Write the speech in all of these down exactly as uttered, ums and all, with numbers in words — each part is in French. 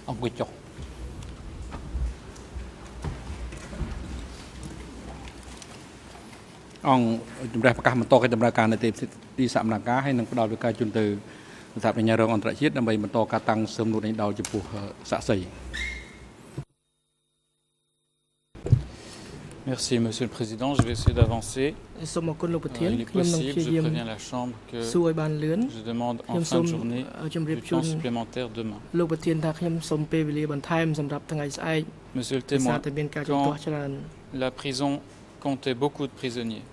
ông quỳ chọc ông chúng ta phải làm một to cái tầm ra càng để tìm đi sạm nàng cá hay nâng đào được cái chuyên từ sạp nhà rồng on tại chiết làm bày một to cá tăng sớm luôn đánh đào chụp phù xạ sầy. Merci Monsieur le Président, je vais essayer d'avancer. Euh, il est possible, je préviens la Chambre que je demande en fin de journée du temps supplémentaire demain. Monsieur le témoin, quand la prison comptait beaucoup de prisonniers,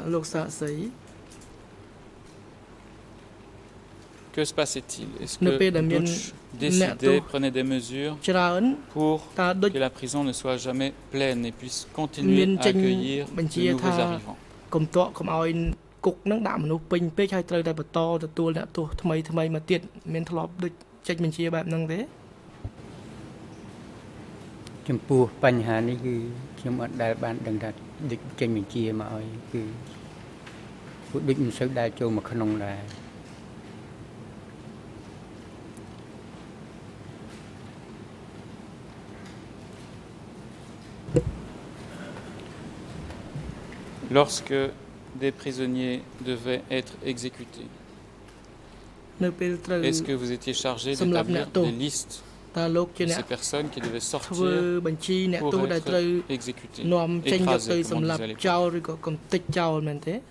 que se passait-il? Est-ce que Dutch décidait, prenait des mesures pour que la prison ne soit jamais pleine et puisse continuer à accueillir de nouveaux arrivants? Lorsque des prisonniers devaient être exécutés, est-ce que vous étiez chargé d'établir des listes de ces personnes qui devaient sortir pour être exécutées, écrasées, comme on disait à l'époque?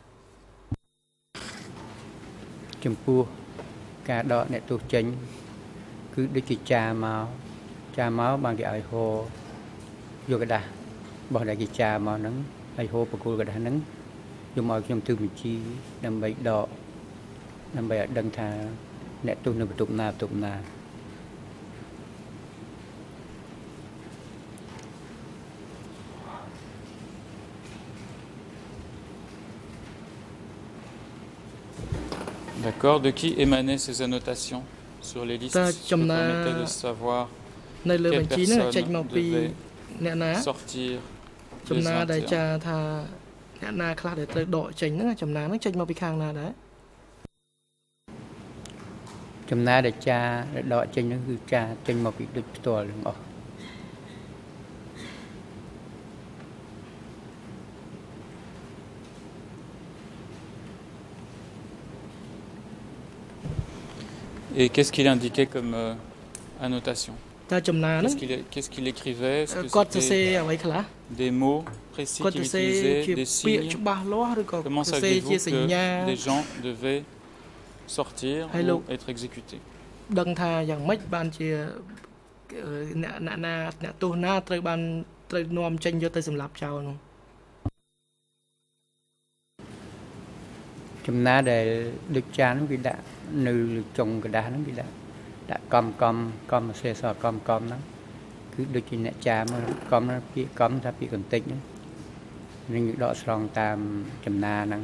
ចំពោះការដកអ្នកទោសចេញគឺដូចជាចាមកចាមកបានគេឲ្យហោយកกระดาษរបស់ដែលគេចាមកហ្នឹងហើយហោបកគោលกระดาษហ្នឹងយកមកខ្ញុំធ្វើបញ្ជីដើម្បីដកដើម្បីឲ្យដឹងថាអ្នកទោសនៅបន្ទប់ណាបន្ទប់ណា D'accord. De qui émanaient ces annotations sur les listes qui permettaient de savoir quelle personne devait sortir les vingt et un? ចំណាដែលចាដកចេញហ្នឹងគឺចាចេញមកពីដូចផ្ទាល់ទាំងអស់ Et qu'est-ce qu'il indiquait comme euh, annotation? Qu'est-ce qu'il qu'est-ce qu'il écrivait? Est-ce que c'était des mots précis qu'il utilisait, des signes? Comment saviez-vous que des gens devaient sortir ou être exécutés? Nơi trồng cái đá nó bị đã đã com com com xe sò com com nó cứ đôi khi nè cha mà com nó bị com ra bị còn tích nữa nên những đọ sòng tam chầm na năng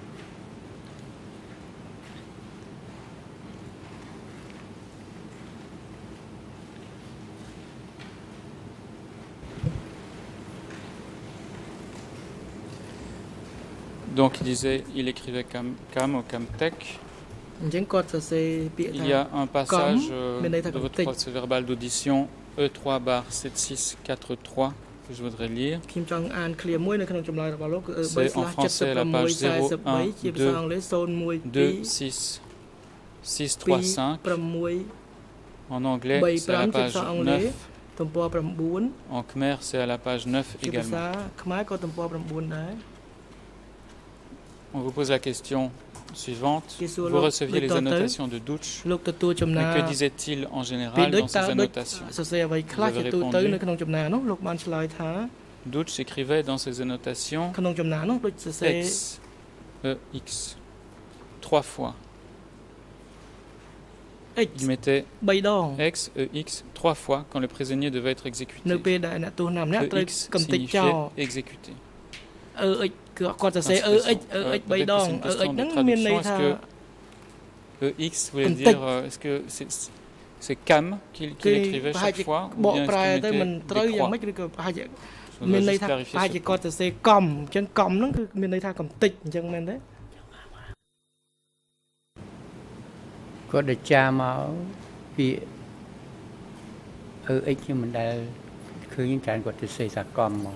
Donc il disait, il écrivait cam cam ou camtech. Il y a un passage euh, de votre procès verbal d'audition E trois barre sept six quatre trois que je voudrais lire. C'est en français à la page zéro un deux deux six six trois cinq. En anglais, c'est à la page neuf. En khmer, c'est à la page neuf également. On vous pose la question suivante. Vous receviez les annotations de Dutch, mais que disait-il en général dans ces annotations? Vous avez répondu. Dutch écrivait dans ses annotations X, E, X, trois fois. Il mettait X, E, X, trois fois quand le prisonnier devait être exécuté. E, X signifiait exécuté. Quand c'est E X, E X, bay dong, E X nắng miền này tha. E X voulait dire, est-ce que c'est cam qu'il écrivait chaque fois ou bien est-ce qu'il mettait des croix? Miền này tha, hai chỉ còn c'est com, chân com nó cứ miền này tha cầm tịch chân men đấy. Có để cha máu bị ơ ích nhưng mình đã cứ những cái của tôi xây ra con mà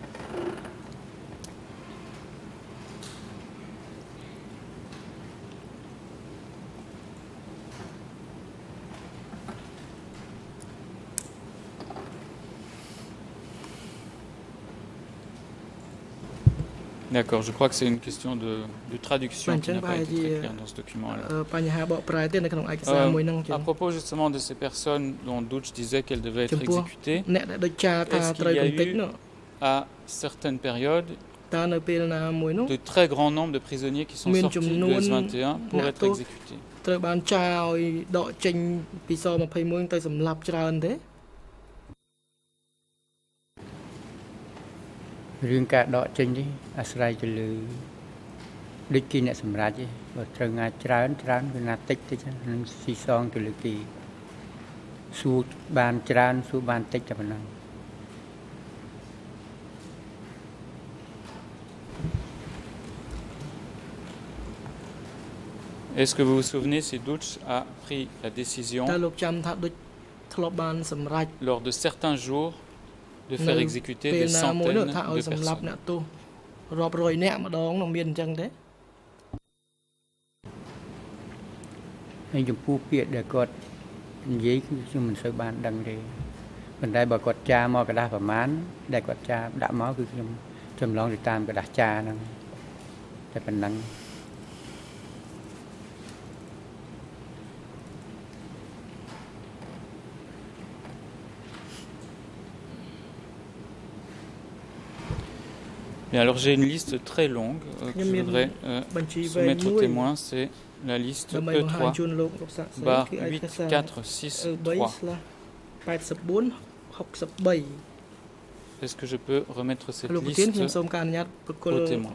D'accord, je crois que c'est une question de, de traduction qui n'a pas été très claire dans ce document-là. Euh, à propos justement de ces personnes dont Dutch disait qu'elles devaient être exécutées, est-ce qu'il y a eu à certaines périodes de très grands nombres de prisonniers qui sont sortis de S vingt et un pour être exécutés? Riêng cả đọ chênh đi, à sài cho lư đích kia nè sầm raj đi, và trời ngày trán trán cái nát tích thế chứ, nên xì xong cho lư kỳ, su bàn trán su bàn tích cho mình ăn. Est-ce que vous vous souvenez si Dutch a pris la décision lors de certains jours de faire exécuter des centaines de personnes? Anh chụp phu piệt để cột giấy cho mình soi bàn đằng đi, bên đây bà cột cha mò cái đá và mán, đây cột cha đã máu cứ chấm chấm lon để tam cái đá cha năng, để bên năng. Bien, alors j'ai une liste très longue euh, que je voudrais euh, soumettre aux témoins, c'est la liste E trois, barre huit quatre six trois. Est-ce que je peux remettre cette liste aux témoins?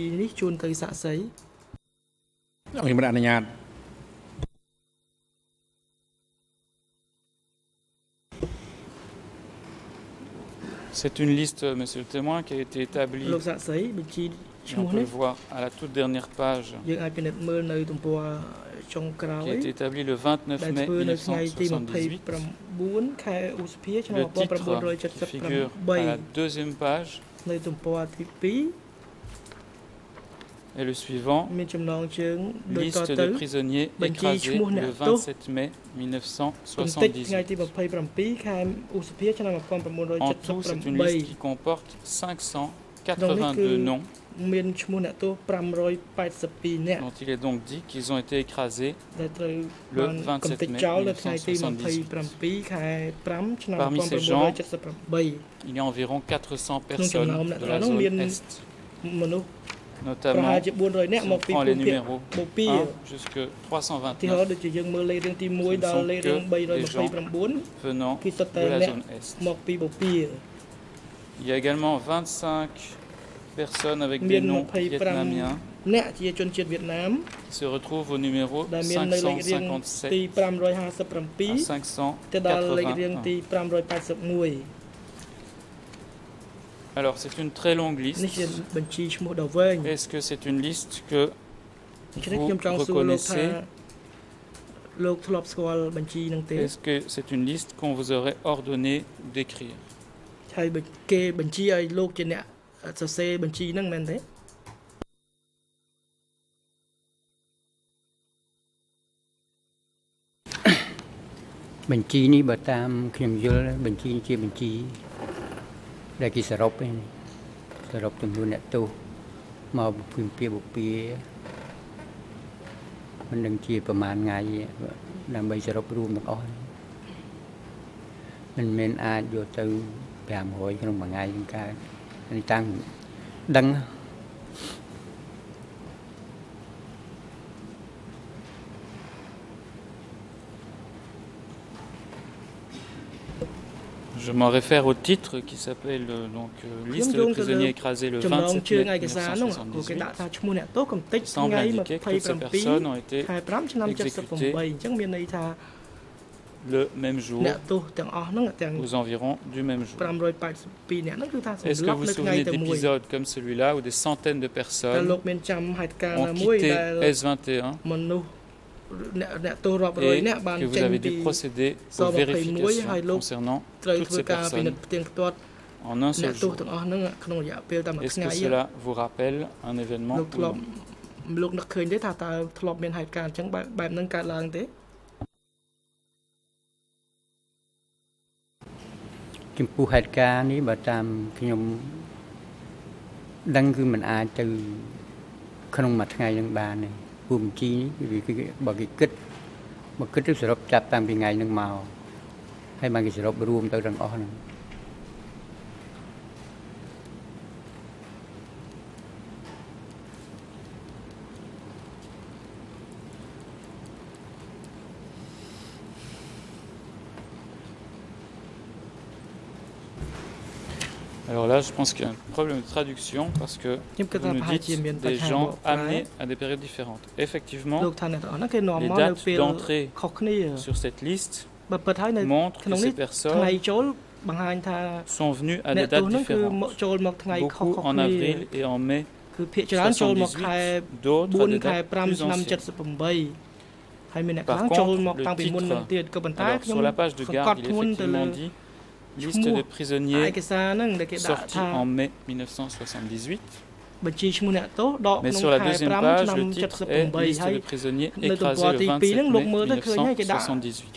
C'est une liste, monsieur le témoin, qui a été établie, on peut le voir à la toute dernière page, qui a été établie le vingt-neuf mai mille neuf cent soixante-dix-huit. Le titre qui figure à la deuxième page est le suivant: liste de prisonniers écrasés le vingt-sept mai mille neuf cent soixante-dix-huit. En tout, c'est une liste qui comporte cinq cent quatre-vingt-deux noms, dont il est donc dit qu'ils ont été écrasés le vingt-sept mai mille neuf cent soixante-dix-huit. Parmi ces gens, il y a environ quatre cents personnes de la zone Est. Notamment, si on prend les numéros un jusqu'à trois cent vingt-neuf, ce ne sont que des gens venant de la zone Est. Il y a également vingt-cinq personnes avec des noms vietnamiens qui se retrouvent au numéro cinq cent cinquante-sept à cinq cent quatre-vingt-un. Alors, c'est une très longue liste. Est-ce que c'est une liste que vous reconnaissez? Est-ce que c'est une liste qu'on vous aurait ordonné d'écrire? Bình chi ní bà tam khiêm dưa bình chi chia bình chi đây kia sờ rộp ấy sờ rộp từng luôn nè tu mà phim pia bộ pia mình đừng chiaประมาณ ngày làm bây sờ rộp luôn được oi mình men ai vô từ làm hội trong một ngày những cái anh tăng đăng. Je m'en réfère au titre qui s'appelle donc liste de prisonniers écrasés le vingt-sept mai mille neuf cent soixante-dix-huit. Il semble indiquer que ces personnes ont été exécutées le même jour, aux environs du même jour. Est-ce que vous vous souvenez d'épisodes comme celui-là où des centaines de personnes ont quitté S vingt et un que vous avez dû procéder aux vérifications concernant toutes ces personnes en un seul jour. Est-ce que cela vous rappelle un événement ou non? លោកនឹកឃើញទេថាតើធ្លាប់មានហេតុការណ៍អញ្ចឹងបែបហ្នឹងកើតឡើងទេចំពោះហេតុការណ៍នេះបើតាមខ្ញុំដឹងគឺមិនអាចទៅក្នុងមួយថ្ងៃនឹងបានទេពូបញ្ជីនេះគឺបើគេគិតបើគិតទៅសរុបចាប់តាំងពីថ្ងៃហ្នឹងមកហើយបានគេសរុបរួមទៅទាំងអស់ហ្នឹង Alors là, je pense qu'il y a un problème de traduction parce que vous nous dites des gens amenés à des périodes différentes. Effectivement, les dates d'entrée sur cette liste montrent que ces personnes sont venues à des dates différentes. Beaucoup en avril et en mai soixante-dix-huit, d'autres à des dates plus anciennes. Par contre, le titre, alors, sur la page de garde, il est effectivement dit liste des prisonniers sortis en mai mille neuf cent soixante-dix-huit. Mais sur la deuxième page, le titre est liste des prisonniers écrasés le vingt-sept mai mille neuf cent soixante-dix-huit.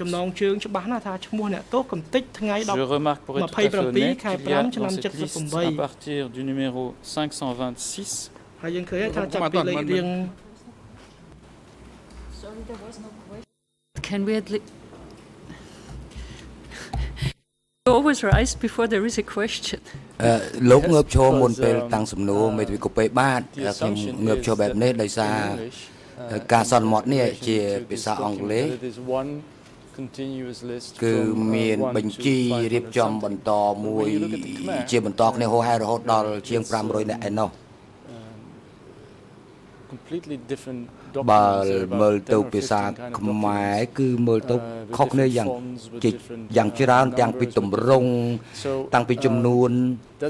Je remarque pour être tout à fait honnête qu'il y a dans cette liste à partir du numéro cinq cent vingt-six. Sorry, there was no question. Can we at least always rise before there is a question. លោកងើបឈរមុនពេលតាំងសំណួរមេធាវីកូពេបាទខ្ញុំងើបឈរបែបនេះដោយសារការសន្មត់នេះជាភាសាអង់គ្លេសគឺមានបញ្ជីរៀបចំបន្តមួយជាបន្តគ្នាហោហែរហូតដល់ជាងfive hundredនាក់ឯណោះ បើមើលទៅភាសាខ្មែរគឺមើលទៅខុសគ្នាយ៉ាងយ៉ាងច្រើនទាំងពីទម្រង់តាំងពីចំនួន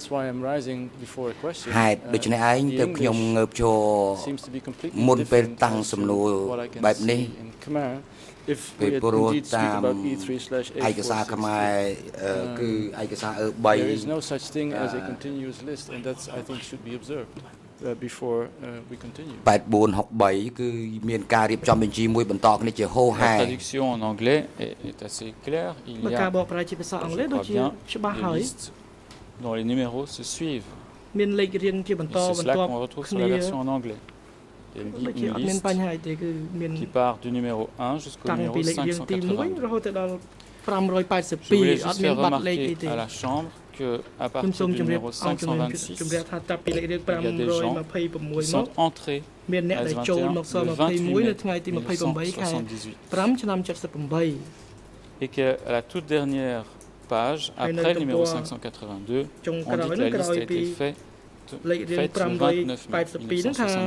ហេតុដូច្នេះឯងទើបខ្ញុំងើបឈរមុនពេលតាំងសំណួរបែបនេះពីព្រោះតាមឯកសារខ្មែរគឺឯកសារអឺ before uh, we continue. eight four six three គឺមានការរៀបចំបញ្ជីមួយបន្តគ្នាជាហូហែ La traduction en anglais est, est assez claire. Il y a des listes dont les numéros se suivent. C'est cela qu'on retrouve sur la version en anglais. Il y a une liste qui part du numéro un jusqu'au numéro cinq cent quatre-vingt-deux. Je voulais juste faire remarquer à la chambre qu'à partir du numéro cinq cent vingt-six, il y a des gens qui sont entrés à S vingt et un le vingt-huit mai mille neuf cent soixante-dix-huit. Et qu'à la toute dernière page, après le numéro cinq cent quatre-vingt-deux, on dit que la liste a été faite, faite le vingt-neuf mai mille neuf cent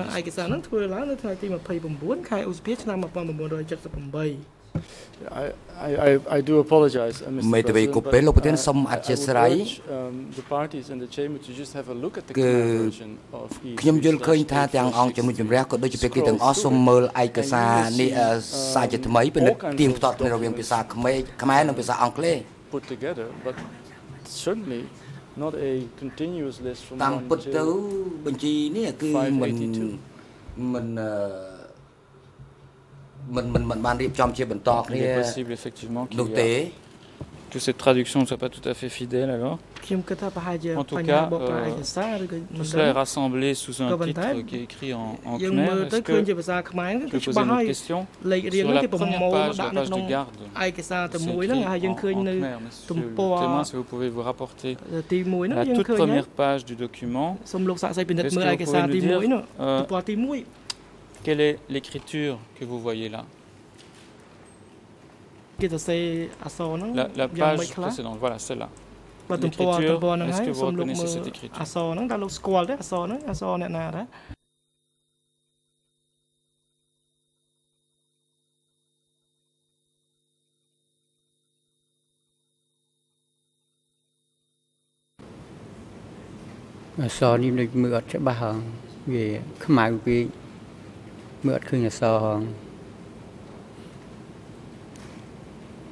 soixante-dix-huit. I, I, I do apologize, uh, Mister President. Um, the parties and the chamber to just have a look at the version of each. ខ្ញុំយល់ឃើញថាទាំងអង្គជាមួយជំរះក៏ដូចជាភាគីទាំងអស់សូមមើលឯកសារនេះសារជាថ្មីពិនិត្យទៀងផ្ទាត់គ្នារវាងភាសាខ្មែរខ្មែរនិងភាសាអង់គ្លេស put together, but certainly not a continuous list from តាមពិតទៅបញ្ជីនេះគឺមិនមិនមិនមិនមិនបានរៀបចំជាបន្តគ្នា Il est possible effectivement qu'il y a, que cette traduction ne soit pas tout à fait fidèle alors. En tout cas, euh, tout cela est rassemblé sous un titre qui est écrit en, en khmer. Est-ce que je peux poser une autre question? Sur la première page, la page de garde, c'est écrit en, en khmer, monsieur le témoin, si vous pouvez vous rapporter la toute première page du document. Est-ce que vous pouvez nous dire euh, quelle est l'écriture que vous voyez là? La, la page précédente, voilà celle-là. L'écriture, est-ce que vous reconnaissez cette écriture? អក្សរនេះដូចមើលអត់ច្បាស់ហងវាខ្មៅពេកមើលអត់ឃើញអក្សរហង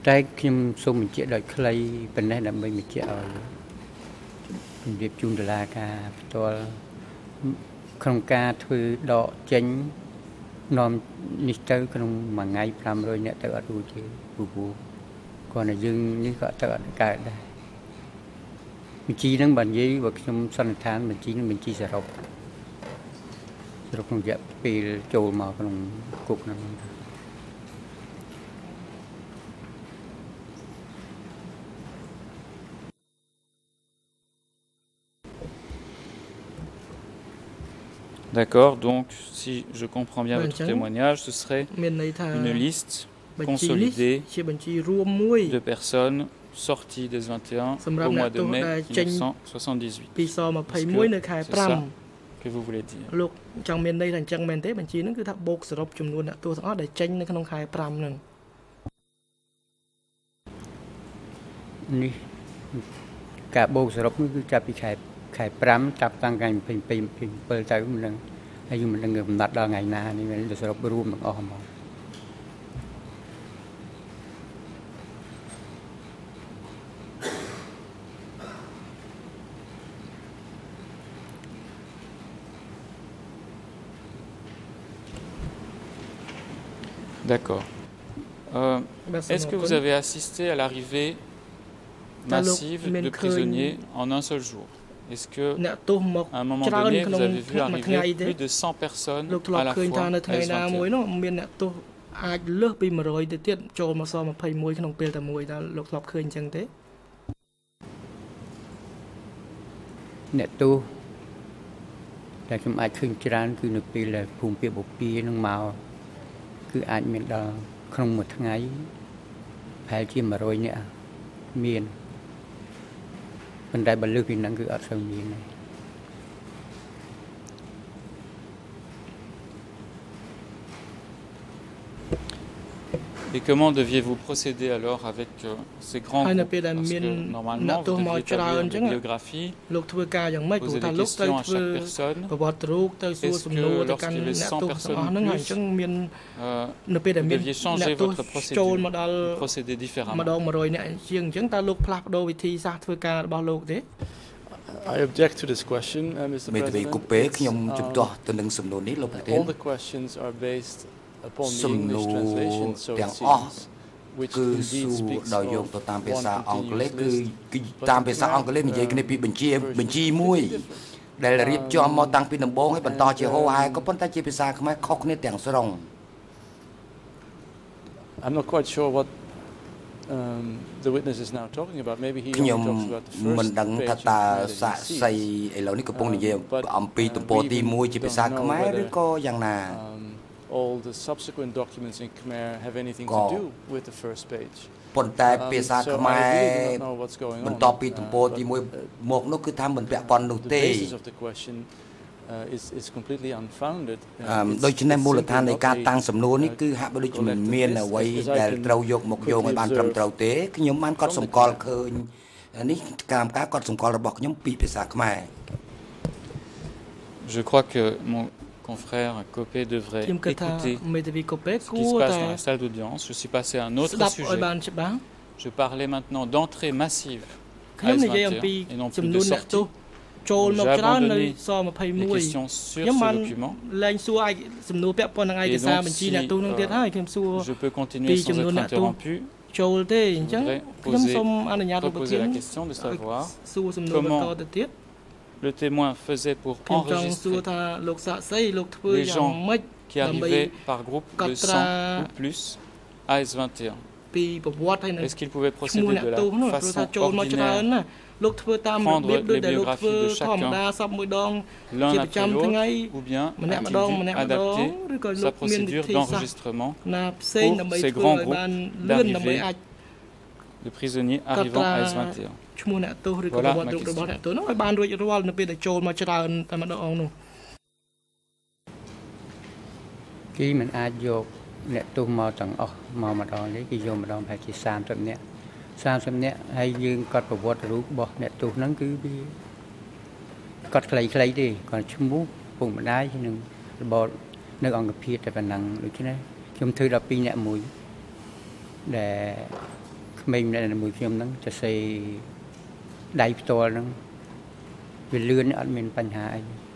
តែខ្ញុំសូមបញ្ជាក់ដោយខ្លីប៉ុណ្ណេះដើម្បីបញ្ជាក់ឲ្យជំរាបជូនតុលាការផ្ទាល់ក្នុងការធ្វើដកចេញនាំនេះទៅក្នុងមួយថ្ងៃfive hundredនាក់ទៅអត់រួចទេពូពូគាត់តែយើងនេះក៏ទៅអត់កើតដែរបញ្ជីហ្នឹងបើនិយាយបើខ្ញុំសន្និដ្ឋានបញ្ជីហ្នឹងបញ្ជីសរុបសរុបក្នុងរយៈពេលចូលមកក្នុងគុកហ្នឹង D'accord, donc si je comprends bien votre témoignage, ce serait une liste consolidée de personnes sorties des vingt et un au mois de mai mille neuf cent soixante-dix-huit. C'est ça que vous voulez dire? Ni, ការបូកសរុបគឺចាប់ពីខែខែfiveចាប់តាំងថ្ងៃtwenty-sevenទៅមិនដឹងហើយមិនដឹងកំណត់ដល់ថ្ងៃណានេះវាសរុបរួមទាំងអស់ហ្មង D'accord. Euh, Est-ce que vous avez assisté à l'arrivée massive de prisonniers en un seul jour? Est-ce que à un moment donné vous avez vu arriver plus de cent personnes à la fois à S vingt et un? អាចលើសពីone hundredទៅទៀតចូលមកសtwenty-oneក្នុងពេលតែមួយតើលោកធ្លាប់ឃើញអញ្ចឹងទេអ្នកទោសតែខ្ញុំអាចឃើញច្រើនគឺនៅពេលដែលភូមិភាគបពានឹងមកគឺអាចមានដល់ក្នុងមួយថ្ងៃប្រហែលជាone hundredនាក់មានប៉ុន្តែបើលើសពីហ្នឹងគឺអត់សូវមានទេ Et comment deviez-vous procéder alors avec euh, ces grands groupes? Parce que normalement, vous deviez établir une biographie, poser des questions à chaque personne. Est-ce que lorsqu'il y avait cent personnes de plus, euh, vous deviez changer votre procédure, procéder différemment? I object to this question, uh, Mister President. Um, all the questions are based upon the English translation, so it seems, which indeed speaks of one continuous list, but in Khmer, I'm not quite sure what um, the witness is now talking about. Maybe he only talks about the first page and um, all the subsequent documents in Khmer have anything to do with the first page. Um, so I really do not know what's going on. Uh, but, uh, the basis of the question uh, is, is completely unfounded. Uh, it's, it's simply not a, uh, collective list, as I can quickly observe. Je crois que mon confrère Copé devrait écouter ce qui se passe dans la salle d'audience. Je suis passé à un autre sujet. Je parlais maintenant d'entrée massive à S vingt et un et non plus de sortie. J'ai abandonné les questions sur ce document. Et donc, si euh, je peux continuer sans être interrompu, je voudrais poser, proposer la question de savoir comment le témoin faisait pour enregistrer les gens qui arrivaient par groupe de cent ou plus à S vingt et un. Est-ce qu'il pouvait procéder de la façon ordinaire, prendre les biographies de chacun l'un après l'autre, ou bien a-t-il dû adapter sa procédure d'enregistrement pour ces grands groupes d'arrivée de prisonniers arrivant à S vingt et un? Voilà ma question. Khi mình ai vô nè tu mò tầng ở mò mà đòn đấy khi vô mà đòn phải chỉ sam trăm nè sam trăm nè hay dương cọt vào vót rú bỏ nè tu nắng cứ đi cọt clay clay đi còn chum bút vùng mà đái chứ đừng bỏ nơi ông gặp phía tại phần năng được chứ này chum thư đọc pin nè mùi để mình này là mùi khiêm nắng cho xây đáy to nắng vì lươn ở mìnhปัญหา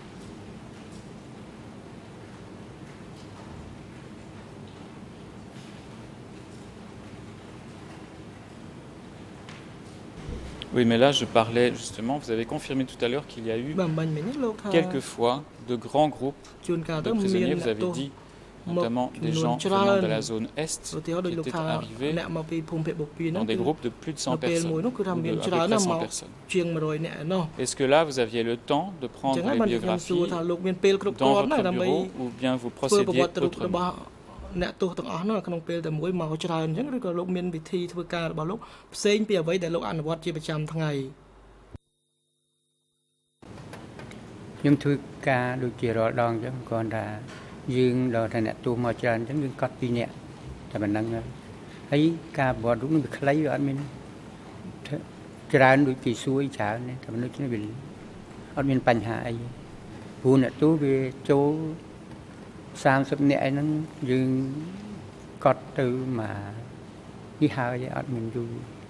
Oui, mais là, je parlais justement, vous avez confirmé tout à l'heure qu'il y a eu quelquefois de grands groupes de prisonniers, vous avez dit, notamment des gens venant de la zone Est qui étaient arrivés dans des groupes de plus de cent personnes, ou de à peu près cent personnes. Est-ce que là, vous aviez le temps de prendre les biographies dans votre bureau ou bien vous procédiez autrement? អ្នកទោសទាំងអស់នោះក្នុងពេលតែមួយមកច្រើនអញ្ចឹងឬក៏លោកមានវិធីធ្វើការរបស់លោកផ្សេងពីអ្វីដែលលោកអនុវត្តជាប្រចាំថ្ងៃខ្ញុំធ្វើការដូចជារាល់ដងអញ្ចឹងគាត់ថាយើងដល់ថាអ្នកទោសមកច្រើនអញ្ចឹងយើងកត់ពីអ្នកតែប៉ុណ្ណឹងហើយការបត់រូបនឹងវាខ្លីវាអត់មានច្រើនដូចគេសួយច្រើនតែមនុស្សនេះវាអត់មានបញ្ហាអីព្រោះអ្នកទោសវាចូល 30 នាក់ឯហ្នឹងយើងកត់ទៅមកនេះហើយអត់មានយូរ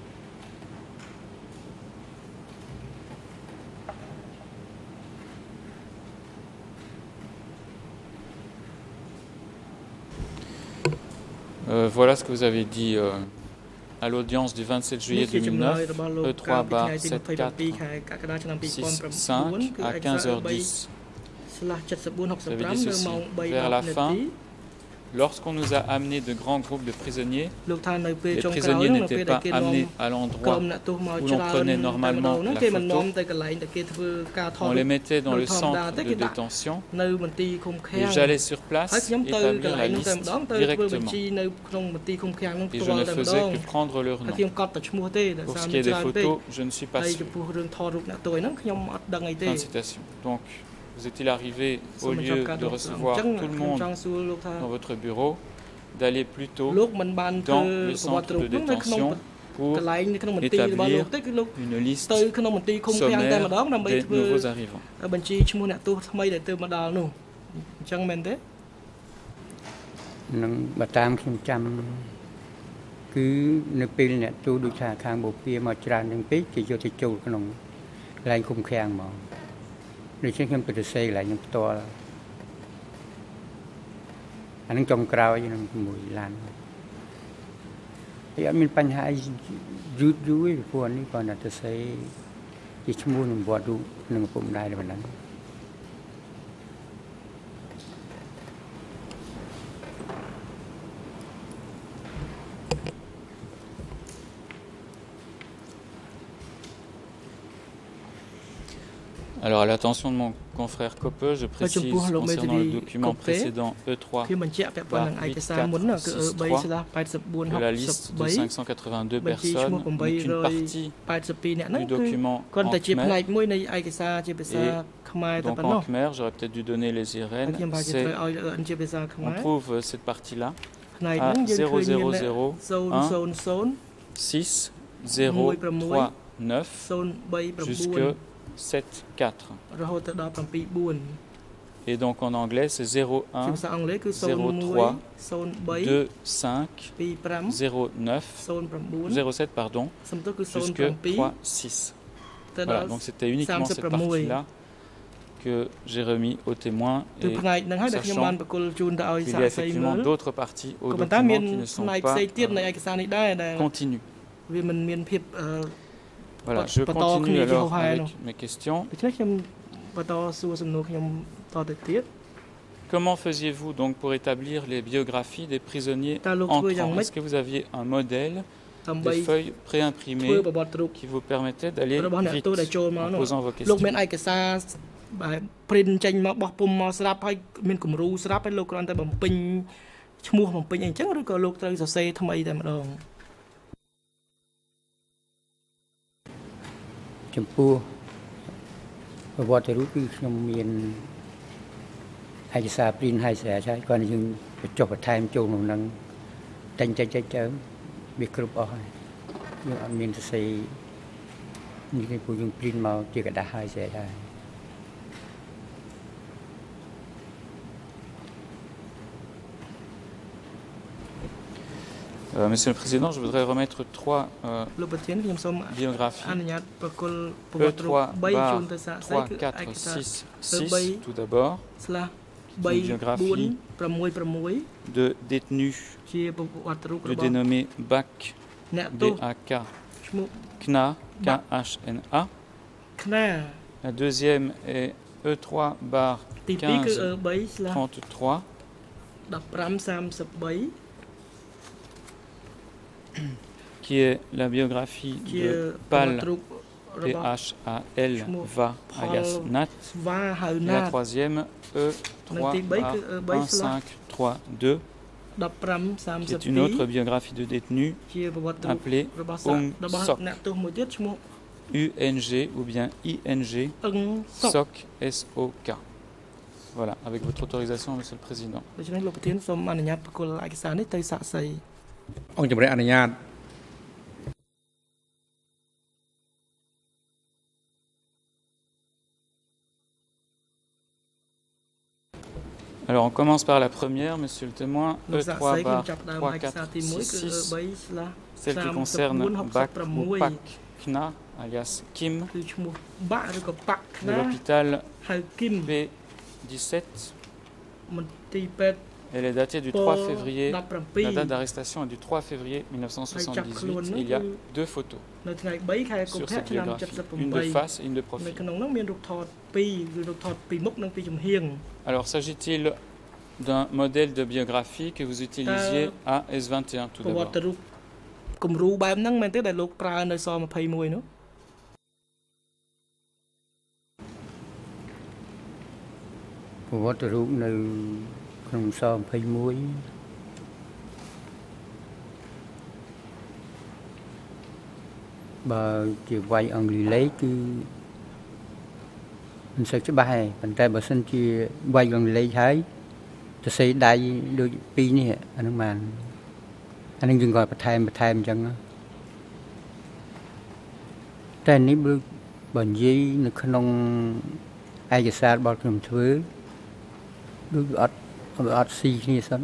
Euh, voilà ce que vous avez dit euh, à l'audience du vingt-sept juillet deux mille neuf, E trois barre sept quatre six cinq à quinze heures dix. Vous avez dit ceci, vers la fin, lorsqu'on nous a amené de grands groupes de prisonniers, les prisonniers n'étaient pas amenés à l'endroit où l'on prenait normalement la photo. On les mettait dans le centre de détention et j'allais sur place établir la liste directement. Et je ne faisais que prendre leur nom. Pour ce qui est des photos, je ne suis pas sûr. Fin de citation. Donc, vous est-il arrivé, au lieu de recevoir tout le monde dans votre bureau, d'aller plutôt dans le centre de détention pour établir une liste sommaire des nouveaux arrivants? Để cho em tự xây lại những to anh đang trồng cào như là mùi lan thì anh mình bánh hai rút rúi của anh còn là tự xây chỉ mua một bọt đủ nâng bụng đai để mà đánh. Alors, à l'attention de mon confrère Koppe, je précise concernant le document précédent E trois barre huit quatre six trois de la liste de cinq cent quatre-vingt-deux personnes, qu'une partie du document en Khmer, et donc en Khmer, j'aurais peut-être dû donner les I R N, on trouve cette partie-là à zéro zéro zéro un six zéro trois neuf jusque sept quatre. Et donc en anglais c'est zéro un zéro trois deux cinq zéro neuf zéro sept pardon jusque trois six. Voilà, donc c'était uniquement cette partie-là que j'ai remis aux témoins et sachant qu'il y a effectivement d'autres parties au document qui ne sont pas euh, continues. Voilà, je continue alors avec mes questions. Comment faisiez-vous donc pour établir les biographies des prisonniers entrants? Est-ce que vous aviez un modèle, des feuilles préimprimées qui vous permettaient d'aller vite en posant vos questions? Chấm pua và vợ thì lúc khiខ្ញុំមានឯកសារព្រីនហើយស្រាហើយគាត់យើងបញ្ចុះបន្ថែមចូលក្នុងនឹងតែងតែចែកចែងវាគ្រប់អស់ហើយយើងអត់មានសរសេរនេះគេពួកយើងព្រីនមកជាกระดาษហើយស្រាដែរ À Euh, Monsieur le Président, je voudrais remettre trois euh, biographies. E trois barre trois quatre six six tout d'abord. Une biographie de détenu, le dénommé B A C, B A K, Kna, K H N A. La deuxième est E trois barre quinze trente-trois. Qui est la biographie de Pal, P H A L, Va, alias Nat. Et la troisième, E trois barre un cinq trois deux, qui est une autre biographie de détenu appelée Ung Sok, U N G ou bien I N G, Sok, S O K. Voilà, avec votre autorisation, Monsieur le Président. Alors on commence par la première, Monsieur le témoin, E trois barre trois quatre six six, celle qui concerne Bac ou Pak Kna, alias Kim, de l'hôpital P dix-sept. Elle est datée du trois février, la date d'arrestation est du trois février mille neuf cent soixante-dix-huit, et il y a deux photos sur cette biographie, une de face et une de profil. Alors s'agit-il d'un modèle de biographie que vous utilisiez à S vingt et un tout d'abord? ក្នុងស21បើជាវាយអង់គ្លេសគឺមិនសូវច្បាស់ទេប៉ុន្តែបើសិនជាវាយអង់គ្លេសហើយទៅសេដៃដូចពីរនេះអានឹងបានអានឹងយើងគាត់បន្ថែមបន្ថែមអញ្ចឹងតែនេះបើនិយាយនៅក្នុងឯកសាររបស់ខ្ញុំធ្វើដូចអត់អត់ស៊ីគ្នាសិន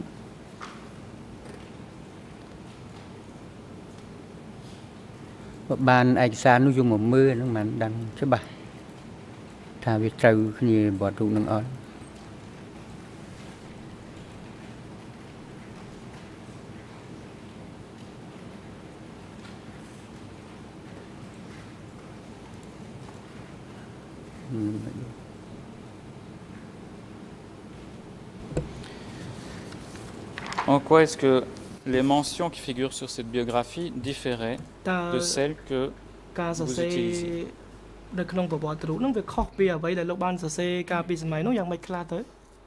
បើបានឯកសារនោះយកមកមើលហ្នឹងមិនដឹងច្បាស់ថាវាត្រូវគ្នាបទរូបនឹងអត់ En quoi est-ce que les mentions qui figurent sur cette biographie différaient de celles que vous utilisez? នៅក្នុងប្រវត្តិរូបហ្នឹងវាខុសពីអ្វីដែលលោកបានសរសេរកាលពីសម័យនោះយ៉ាងម៉េចខ្លះទៅ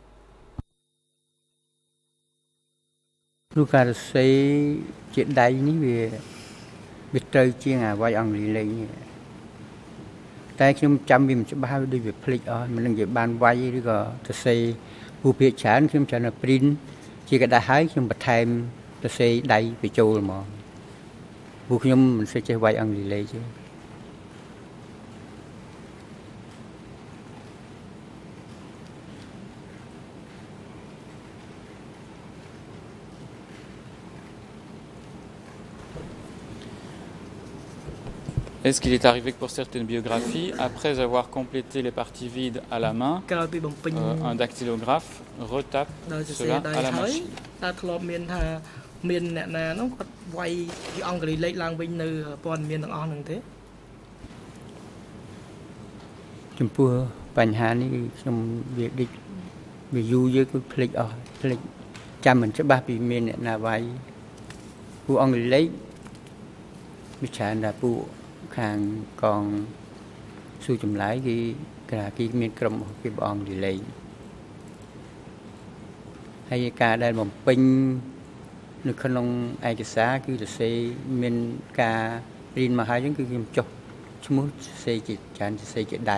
លោកការសរសេរជាដៃនេះវាវាត្រូវជាងអ្វីអង់គ្លេសលេងតែខ្ញុំចាំវាមិនច្បាស់ដូចវាភ្លេចអស់មិនដឹងវាបានវាយឬក៏សរសេរពូភាគច្រើនខ្ញុំច្រើនតែ print ជាกระดาษហើយខ្ញុំបន្ថែមសរសេរដៃបញ្ចូលមកពូខ្ញុំមិនសូវចេះវាយអង់គ្លេសទេ Est-ce qu'il est arrivé que pour certaines biographies, après avoir complété les parties vides à la main, euh, un dactylographe retape cela à la machine? Pour ខាងកងស៊ូចម្លើយគឺកាគីមានក្រុមពីបងអង្គឌីលេហើយការដែលបំពេញនៅក្នុងឯកសារគឺសរសេរមានការរៀនមកហើយហ្នឹងគឺខ្ញុំចុះឈ្មោះសរសេរជាច្រើនសរសេរជាដៃ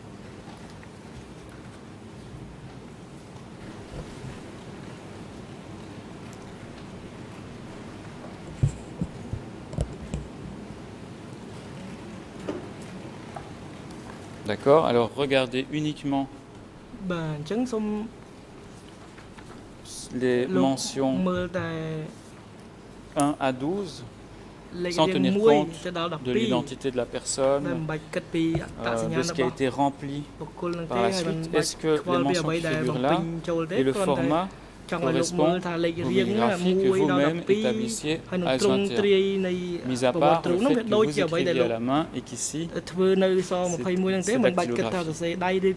D'accord, alors regardez uniquement les mentions un à douze, sans tenir compte de l'identité de la personne, euh, de ce qui a été rempli par la suite. Est-ce que les mentions qui figurent là et le format correspondent au graphique que vous-même établissiez à S vingt et un, mis à part le fait que vous écriviez à la main et qu'ici, c'est dactylographié.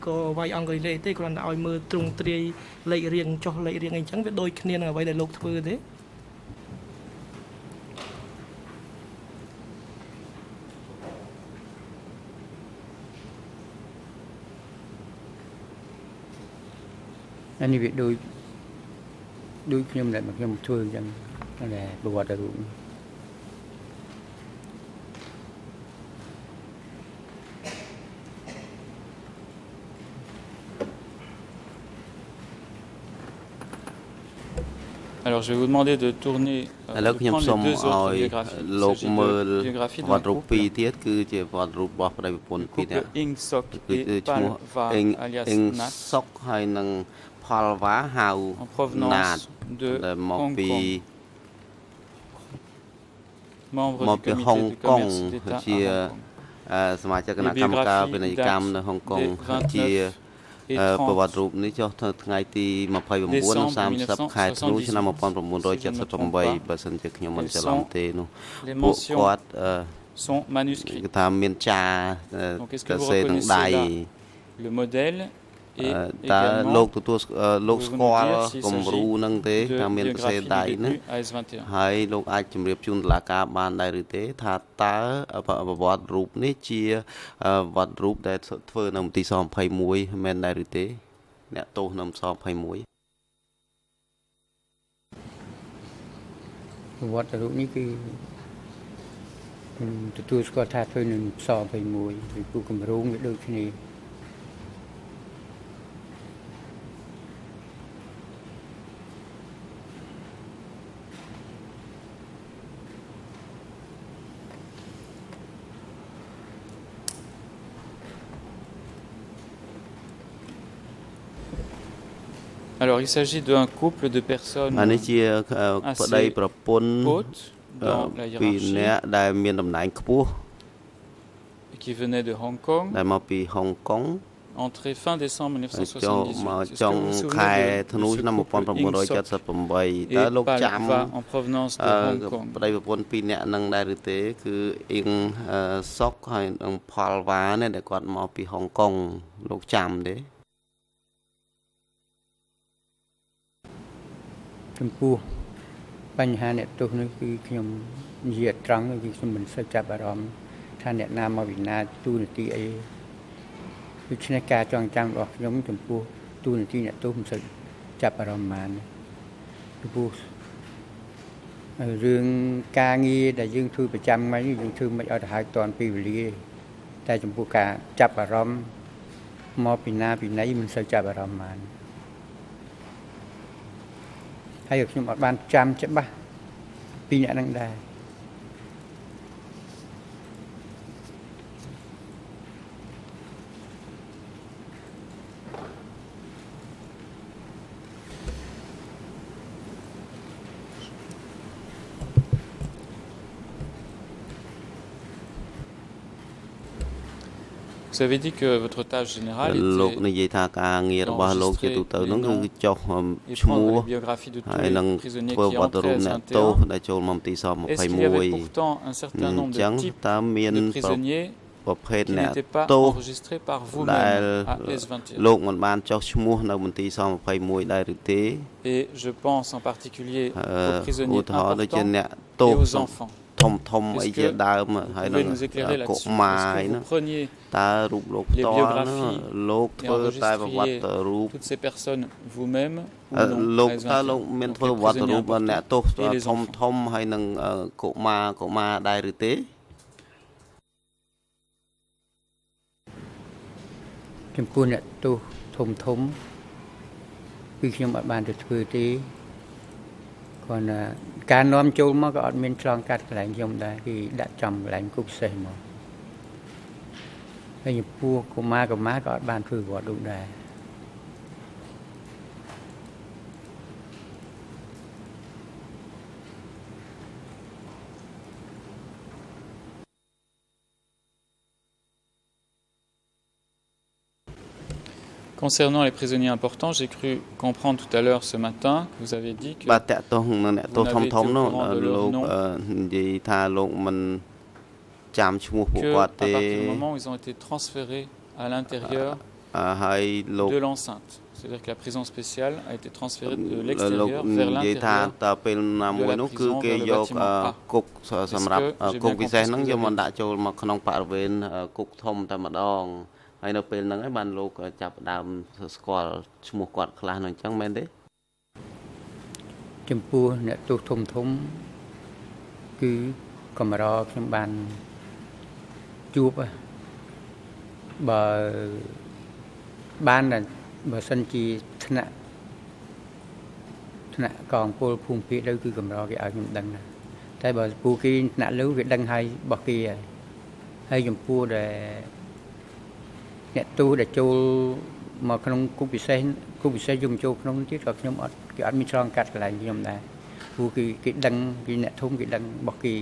Anh việc đôi đôi khi lại mà khi một thôi rằng là bờ bọt ở ruộng. Alors je vais vous demander de tourner, euh, de prendre les deux autres biographies. Il s'agit de biographie d'un couple. Le couple Ing Sok et Palva alias Nat, en provenance de Hong Kong, membre du comité du commerce d'État à Hong Kong. Les biographies datent des vingt-neuf ប្រវត្តិរូបនេះចុះថ្ងៃទីยี่สิบเก้าនិងสามสิบខែធ្នូឆ្នាំmột nghìn chín trăm七สิบแปดបើសិនជាខ្ញុំមិនច្រឡំទេនោះពួកគាត់គឺថាមានចាសរសេរនឹងដៃ le modèle et តើលោកទទួលលោកស្គាល់គំរូនឹងទេថាមានសរសេរដៃហ្នឹងហើយលោកអាចជម្រាបជូនតុលាការបានដែរឬទេថាតើប្រវត្តិរូបនេះជាប្រវត្តិរូបដែលធ្វើនៅមន្ទីរស-ยี่สิบเอ็ดមែនដែរឬទេអ្នកទោសនៅស-ยี่สิบเอ็ดប្រវត្តិរូបនេះគឺទទួលស្គាល់ថាធ្វើនៅស-ยี่สิบเอ็ดពីគូគម្រោងវាដូចគ្នា Alors, il s'agit d'un couple de personnes assez hautes dans la hiérarchie qui venaient de Hong Kong. Entre fin décembre mille neuf cent soixante-dix-huit, est-ce que vous vous souvenez de, de ce couple Ing Sok et Palva en provenance de Hong Kong? ប្តីប្រពន្ធពីរនាក់នឹងដែរឬទេគឺអ៊ីងសុកហើយនឹងផលវ៉ានេះដែលគាត់មកពីហុងកុងលោកចាំទេ ចំពោះបញ្ហាអ្នកទោសនេះគឺខ្ញុំនិយាយត្រង់គឺខ្ញុំមិនសូវចាប់អារម្មណ៍ថាអ្នកណាមកវិណាទូនាទីអីដូច្នេះការចងចាំរបស់ខ្ញុំចំពោះទូនាទីអ្នកទោសមិនសូវចាប់អារម្មណ៍បានចំពោះរឿងការងារដែលយើងធ្វើប្រចាំថ្ងៃនេះយើងធ្វើមិនឲ្យទៅហើយតាន់ពេលវេលាតែចំពោះការចាប់អារម្មណ៍មកពីណាពីណីមិនសូវចាប់អារម្មណ៍បាន ហើយខ្ញុំអត់បានចាំច្បាស់ពីអ្នកនឹងដែរ Vous avez dit que votre tâche générale était de prendre les biographies de tous les prisonniers qui entraient à S vingt et un. Est-ce qu'il y avait pourtant un certain nombre de types de prisonniers qui n'étaient pas enregistrés par vous-même à S vingt et un? Et je pense en particulier aux prisonniers importants et aux enfants. Est-ce que vous pouvez nous éclairer là-dessus? Est-ce que vous preniez les biographies et enregistriez toutes ces personnes vous-même ou non? Et les enfants? cònការនាំចូលមកក៏អត់មានឆ្លងកាត់កន្លែងខ្ញុំដែរគឺដាក់ចំកន្លែងគប់សេះមកហើយចំពោះកុមារកុមារក៏អត់បានធ្វើវត្តដូចដែរ À Concernant les prisonniers importants, j'ai cru comprendre tout à l'heure ce matin que vous avez dit que vous n'avez été au courant de leur nom qu'à partir du moment où ils ont été transférés à l'intérieur de l'enceinte. C'est-à-dire que la prison spéciale a été transférée de l'extérieur vers l'intérieur de la prison vers le bâtiment A. Est-ce que j'ai bien compris ce ហើយនៅពេលហ្នឹងឯងបានលោកចាប់ដើមស្គាល់ឈ្មោះគាត់ខ្លះនៅអញ្ចឹងមែនទេចំពោះអ្នកទោសធំធំគឺកម្រខ្ញុំបានជួបបើបានបើសិនជាថ្នាក់ថ្នាក់កងពលភូមិភាគទៅគឺកម្រគេឲ្យខ្ញុំដឹងណាតែបើពូគេថ្នាក់លើវាដឹងហើយរបស់គេហើយហើយចំពោះដែលអ្នកទោសដែលចូលមកក្នុងគុកពិសេសគុកពិសេសយំចូលក្នុងទៀតក៏ខ្ញុំអត់គេអត់មានឆ្លងកាត់កន្លែងខ្ញុំដែរព្រោះគឺគេដឹងពីអ្នកធំគេដឹងរបស់គេ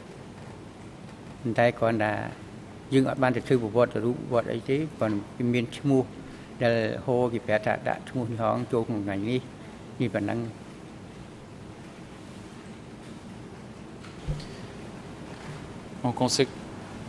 តែគ្រាន់តែយើងអត់បានទៅធ្វើប្រវត្តិរូបវត្តអីទេប៉ុន្តែមានឈ្មោះដែលហោគេប្រាប់ថាដាក់ឈ្មោះនេះហងចូលក្នុងថ្ងៃនេះនេះប៉ុណ្ណឹង En conséquence,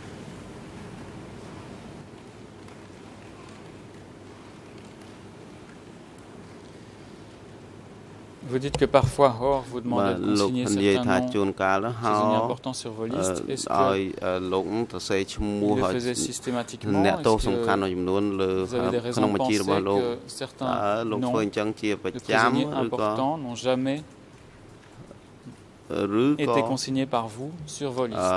vous dites que parfois, Hor vous demande de consigner certains noms prisonniers importants sur vos listes. Est-ce que vous le faisiez systématiquement? Est-ce que vous avez des raisons de penser que certains noms de prisonniers importants n'ont jamais été consignés par vous sur vos listes?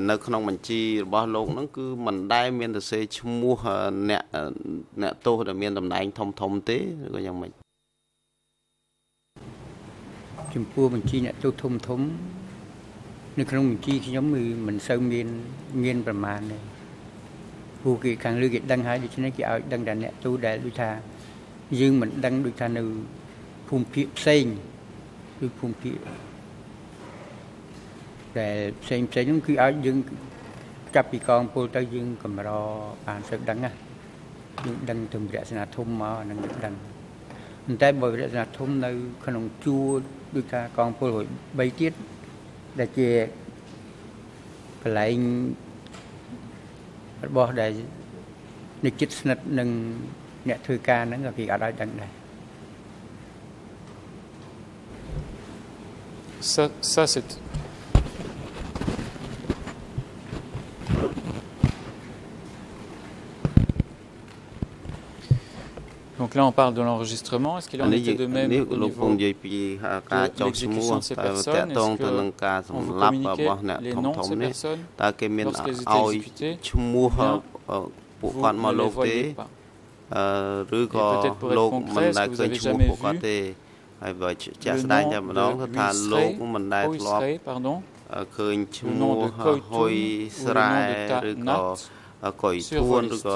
Chúng tôi mình chi nhận tôi thông thống nếu không mình chi khi nhóm người mình sâu miên miênประมาณnày vô kỳ càng lưu đăng hai đi cho nên cái đăng đàn nè tôi để đôi thà dương mình đăng đôi thà nữ phun phiệp xanh đôi phun phiệp để xanh xanh những cái áo dương cặp bị con cô tới dương cầm rò bàn sơ đăng à dương đăng từng rẽ là thông mà đăng đăngแต่บ่ได้จะทุ่มในขนมจูด้วยการกองพลอยใบเตี้ยได้เจกลายบ่ได้ในจิตสนัดหนึ่งเนี่ยถือการนั้นก็คืออะไรดังใด Ça, ça c'est Donc là, on parle de l'enregistrement. Est-ce qu'il en était de même au niveau de l'exécution de ces personnes? Est-ce qu'on vous communiquait les noms de ces personnes lorsqu'elles étaient exécutées? Ou bien vous ne les voyez pas? Et peut-être pour être concret, est-ce que vous n'avez jamais vu le nom de Huisrei, pardon, le nom de Koitum ou le nom de Tanat sur vos listes?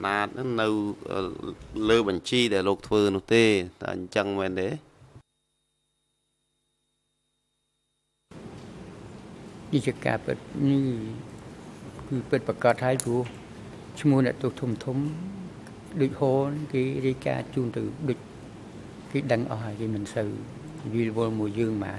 Đi cho cả bật như cứ bật bật cọt hai chú chú mua lại tôi thùng thúng đứt hố cái đi ca chun từ đứt cái đăng ở hai cái mình sự duy vô mùa dương mà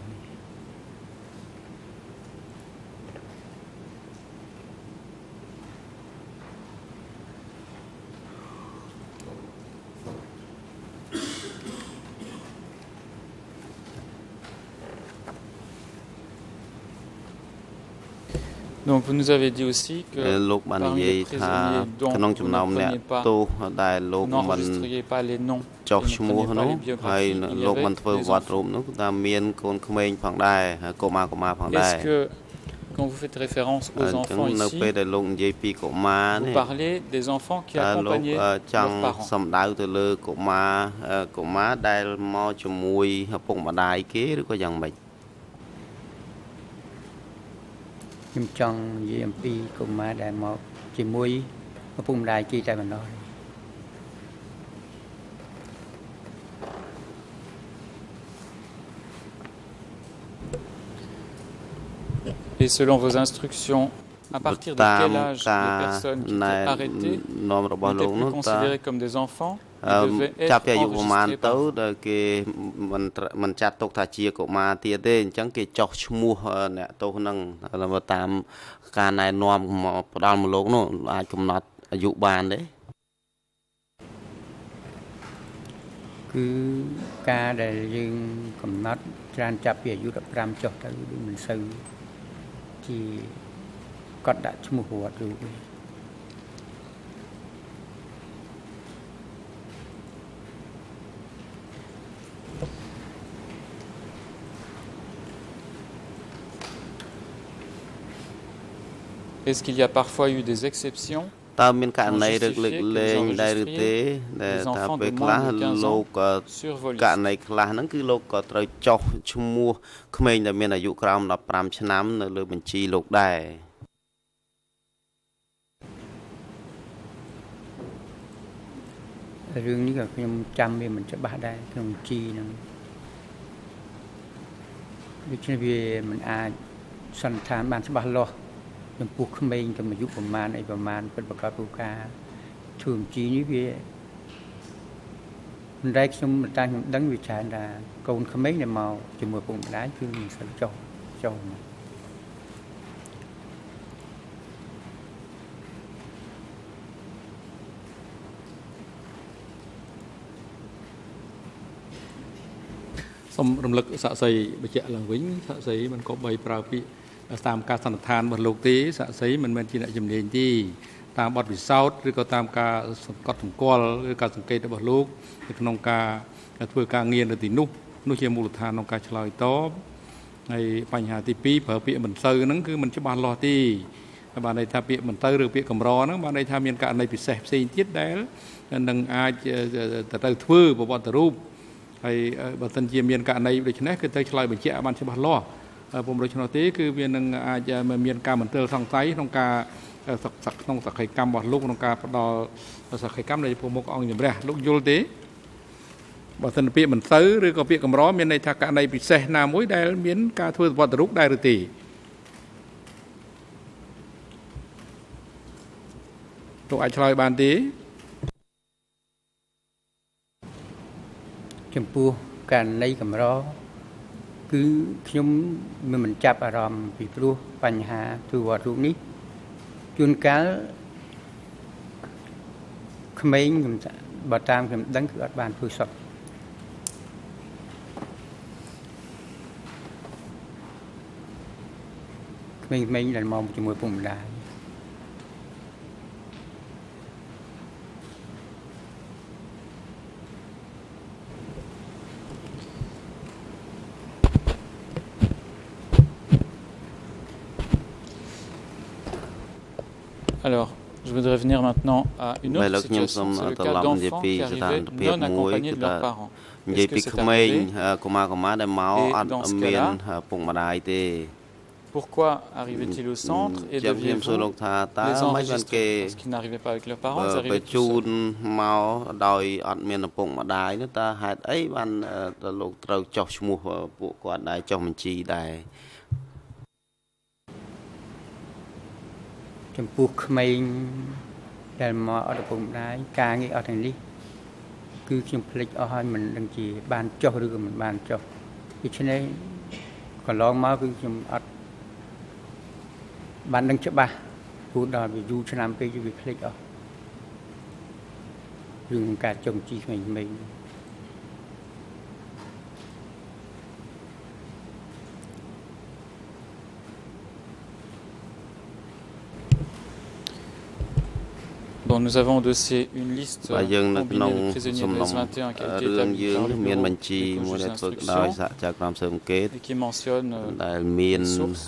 Donc vous nous avez dit aussi que parmi les prisonniers dont vous ne preniez pas, vous n'enregistriez pas les noms, et ne preniez pas les biographies, il y avait des enfants. Est-ce que, quand vous faites référence aux enfants ici, vous parlez des enfants qui accompagnaient leurs parents? Nhưng trong giê em pê cũng mà đại một chỉ muối nó phun đại chi tại mình nói. Et selon vos instructions, à partir de quel âge les personnes qui étaient arrêtées n'étaient plus considérées comme des enfants ចាប់ពីអាយុប្រហែលទៅដល់គេមិនមិនចាត់ទុកថាជាកុមារទៀតទេអញ្ចឹងគេចោះឈ្មោះអ្នកទោសហ្នឹងតាមការណែនាំផ្ដាល់មកលោកនោះអាចកំណត់អាយុបានទេគឺការដែលយើងកំណត់ច្រើនចាប់ពីអាយុដប់ប្រាំចុះទៅដូចមិនសូវជាគាត់ដាក់ឈ្មោះវត្តរូបទេ Est-ce qu'il y a parfois eu des exceptions? តើមានករណីរឹកលើកលែងដែរឬទេដែលថាពេលខ្លះលោកករណីខ្លះហ្នឹងគឺលោកក៏ត្រូវចោះឈ្មោះក្មេងដែលមានអាយុក្រោមដប់ប្រាំឆ្នាំនៅលើបញ្ជីលោកដែររឿងនេះក៏ខ្ញុំចាំវាមិនច្បាស់ដែរក្នុងបញ្ជីហ្នឹងដូច្នេះវាមិនអាចសន្និដ្ឋានបានច្បាស់លាស់ចំពោះក្មេងតាមអាយុប្រមាណអីប្រមាណពិតប្រាកដពូការធ្វើបញ្ជីនេះវាមិនដែលខ្ញុំមិនតាំងខ្ញុំដឹងវាច្រើនថាកូនក្មេងដែលមកជាមួយពុកម្ដាយគឺមិនសូវចុះចុះសូមរំលឹកសាក់សីបញ្ជាក់ឡើងវិញសាក់សីមិនក៏បីប្រើពាក្យតាមការសន្និដ្ឋានរបស់លោកទេសាក់សីមិនមែនជាអ្នកជំនាញទេតាមបទពិសោធន៍ឬក៏តាមការសង្កត់សម្គាល់ឬការសង្កេតរបស់លោកនៅក្នុងការធ្វើការងារនៅទីនោះនោះជាមូលដ្ឋានក្នុងការឆ្លើយតបហើយបញ្ហាទីពីរប្រើពាក្យមិនសូវហ្នឹងគឺមិនច្បាស់លាស់ទេបានន័យថាពាក្យមិនទៅឬពាក្យកម្រហ្នឹងបានន័យថាមានករណីពិសេសផ្សេងទៀតដែលនឹងអាចទៅធ្វើប្រវត្តិរូបហើយបើសិនជាមានករណីដូចនេះគឺទៅឆ្លើយបញ្ជាក់បានច្បាស់លាស់ពុំដូច្នោះទេគឺវានឹងអាចមានការមន្ទិលសង្ស័យក្នុងការក្នុងសក្ខីកម្មរបស់លោកក្នុងការផ្ដល់សក្ខីកម្មនៃប្រមុខអង្គជំរះលោកយល់ទេបើសិនពាក្យមិនទៅឬក៏ពាក្យកម្រមានន័យថាករណីពិសេសណាមួយដែលមានការធ្វើវត្តរូបដែរឬទេលោកអាចឆ្លើយបានទេចំពោះករណីកម្រគឺខ្ញុំមិនចាប់អារម្មណ៍ពីព្រោះបញ្ហាធ្វើវត្តរូបនេះជួនកាលក្មេងខ្ញុំបើតាមខ្ញុំដឹងគឺអត់បានធ្វើសតក្មេងៗដែលមកជាមួយពុកម្ដាយ Alors, je voudrais venir maintenant à une autre situation, c'est le cas d'enfants qui arrivaient non accompagnés de leurs parents. Est-ce que c'est arrivé? Et dans ce cas-là, pourquoi arrivaient-ils au centre et deviez-vous les enregistrer? Parce qu'ils n'arrivaient pas avec leurs parents, ils arrivaient tout seuls. ចំពោះក្មេងដែលមកអត់ពុកម្ដាយការងារអត់ទាំងនេះគឺខ្ញុំភ្លេចអស់ហើយមិនដឹងជាបានចុះឬក៏មិនបានចុះដូច្នេះកន្លងមកគឺខ្ញុំអត់បានដឹងច្បាស់ព្រោះដល់វាយូរឆ្នាំពេកវាភ្លេចអស់រឿងការចុះជីក្មេងៗ Bon, nous avons au dossier une liste combinée de prisonniers de S vingt et un qui a été établie par le bureau des juges d'instruction et qui mentionne les sources.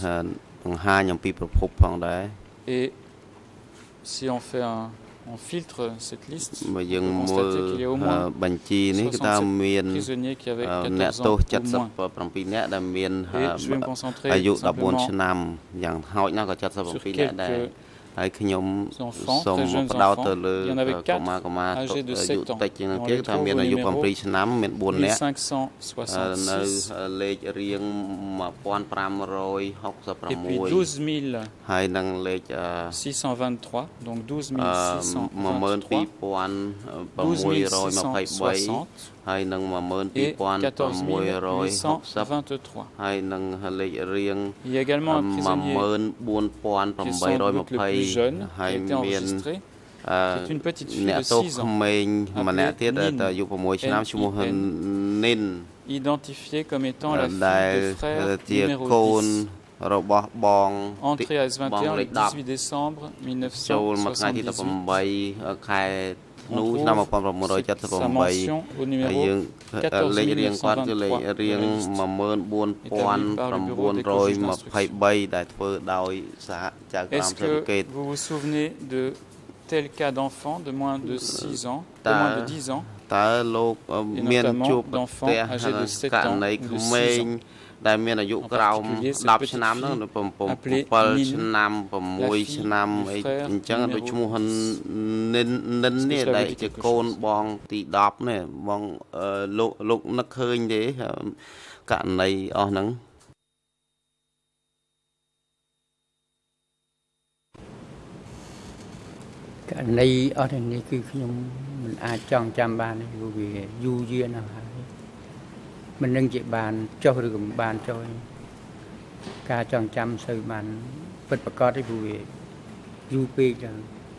Et si on fait un, on filtre cette liste, on peut constater qu'il y a au moins soixante-sept prisonniers qui avaient quatorze ans ou moins. Et je vais me concentrer simplement sur quelques ហើយខ្ញុំ enfants, សូម très jeunes ផ្ដោតទៅ enfants. លើ Il y en avait កុមារ quatre កុមារ âgés de អាយុ sept ans. តិចជាង On ទៀត les ថា trouve មាន au អាយុ numéro 7 ឆ្នាំមាន 4 នាក់ mille cinq cent នៅ soixante-six. លេខរៀង Et puis douze mille 1566 ហើយនឹងលេខ six cent vingt-trois, donc douze mille six cent vingt-trois, douze mille six cent soixante ហើយនឹង et quatorze mille huit cent vingt-trois. ហើយនឹងលេខរៀង Il y a également un prisonnier qui est sans doute le plus jeune, qui a été enregistré. C'est une petite fille de six ans, appelée identifiée comme étant la fille de frère numéro dix. Entrée à S vingt et un le dix-huit décembre mille neuf cent soixante-dix-huit. On trouve sa mention au numéro quatorze mille neuf cent vingt-trois, établi par le bureau d'écologie d'instruction. Est-ce que vous vous souvenez de tel cas d'enfant de moins de six ans, de moins de dix ans, et notamment d'enfants âgés de sept ans ou de six ans. ដែលមានអាយុក្រោម ដប់ ឆ្នាំ ហ្នឹង 7 ឆ្នាំ 6 ឆ្នាំ អី អញ្ចឹង ដូច ឈ្មោះ និន និន នេះ ដែល ជា កូន បង ទី ដប់ នេះ បង លោក លោក នឹក ឃើញ ទេ ករណី អស់ ហ្នឹងករណី អស់ នេះ គឺ ខ្ញុំ មិន អាច ចង់ ចាំ បាន ទេ ព្រោះ វា យូរ យារ ណាស់ ហើយ មិន នឹង ជា បាន ចុះ ឬ ក៏ មិន បាន ចុះ ការ ចង់ ចាំ សូវ បាន ពិត ប្រកប ទេ ព្រោះ វា យូរ ពេក ចឹង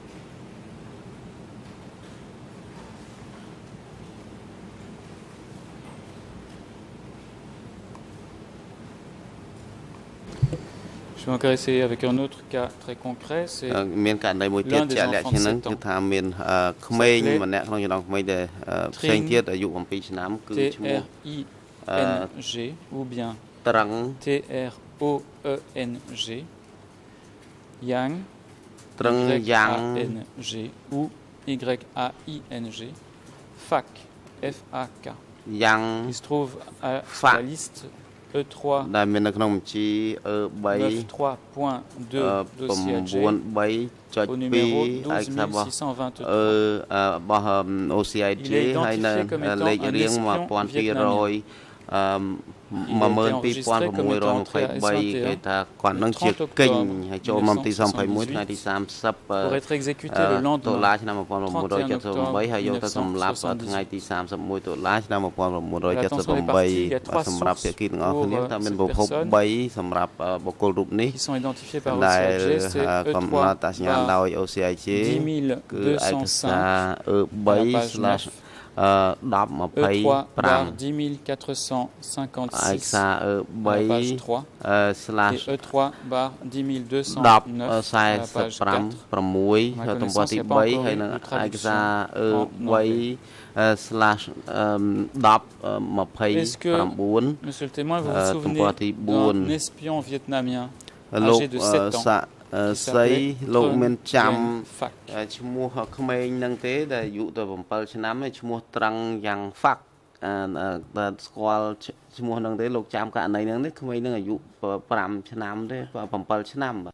Je vais encore essayer avec un autre cas très concret. C'est មានករណីមួយទៀតជាក់លាក់ជាងហ្នឹងគឺថាមានក្មេងម្នាក់ក្នុងចំណោមក្មេងដែលផ្សេងទៀតអាយុ7ឆ្នាំគឺឈ្មោះ T R I N G ou bien ត្រឹង T R O E N G Yang ត្រឹង Yang N G ou Y A I N G Fac F A K Yang il se trouve à la liste E trois ដែលមាននៅក្នុងបញ្ជី E 3 neuf point deux dossier G au numéro douze mille six cent vingt-trois. O C I G ហើយនៅលេខរៀង một nghìn hai trăm một nghìn hai trăm hai mươi ba គេថាគាត់នឹងជាកិញ្ញហើយចូលមកទីยี่สิบเอ็ดថ្ងៃទីสามสิบ pour être exécuté le lendemain តុលាឆ្នាំmột nghìn chín trăm七สิบแปดហើយយកទៅសម្លាប់ថ្ងៃទីสามสิบเอ็ดតុលាឆ្នាំmột nghìn chín trăm七สิบแปดសម្រាប់ភាគីទាំងអស់គ្នាថាមានប្រភព3សម្រាប់បុគ្គលរូបនេះ qui sont identifiés par O C I G ដែល c'est កំណត់តាសញ្ញាដោយ O C I G គឺឯកសារ E 3 đọc mà phải bằng dix mille quatre cent cinquante-six page trois et E trois bar dix mille deux cent neuf page quatre. Tổng bộទីbaហើយនឹងឯកសារ E 3 slash đọc mà phải Monsieur le témoin, vous vous souvenez d'un espion vietnamien âgé de sept ans ស្អីលោកមានចាំឈ្មោះក្មេងនឹងទេដែលអាយុទៅ7ឆ្នាំឈ្មោះត្រង់យ៉ាងហ្វាក់តែស្គាល់ឈ្មោះនឹងទេលោកចាំករណីហ្នឹងទេក្មេងនឹងអាយុ5ឆ្នាំទេ7ឆ្នាំបាទ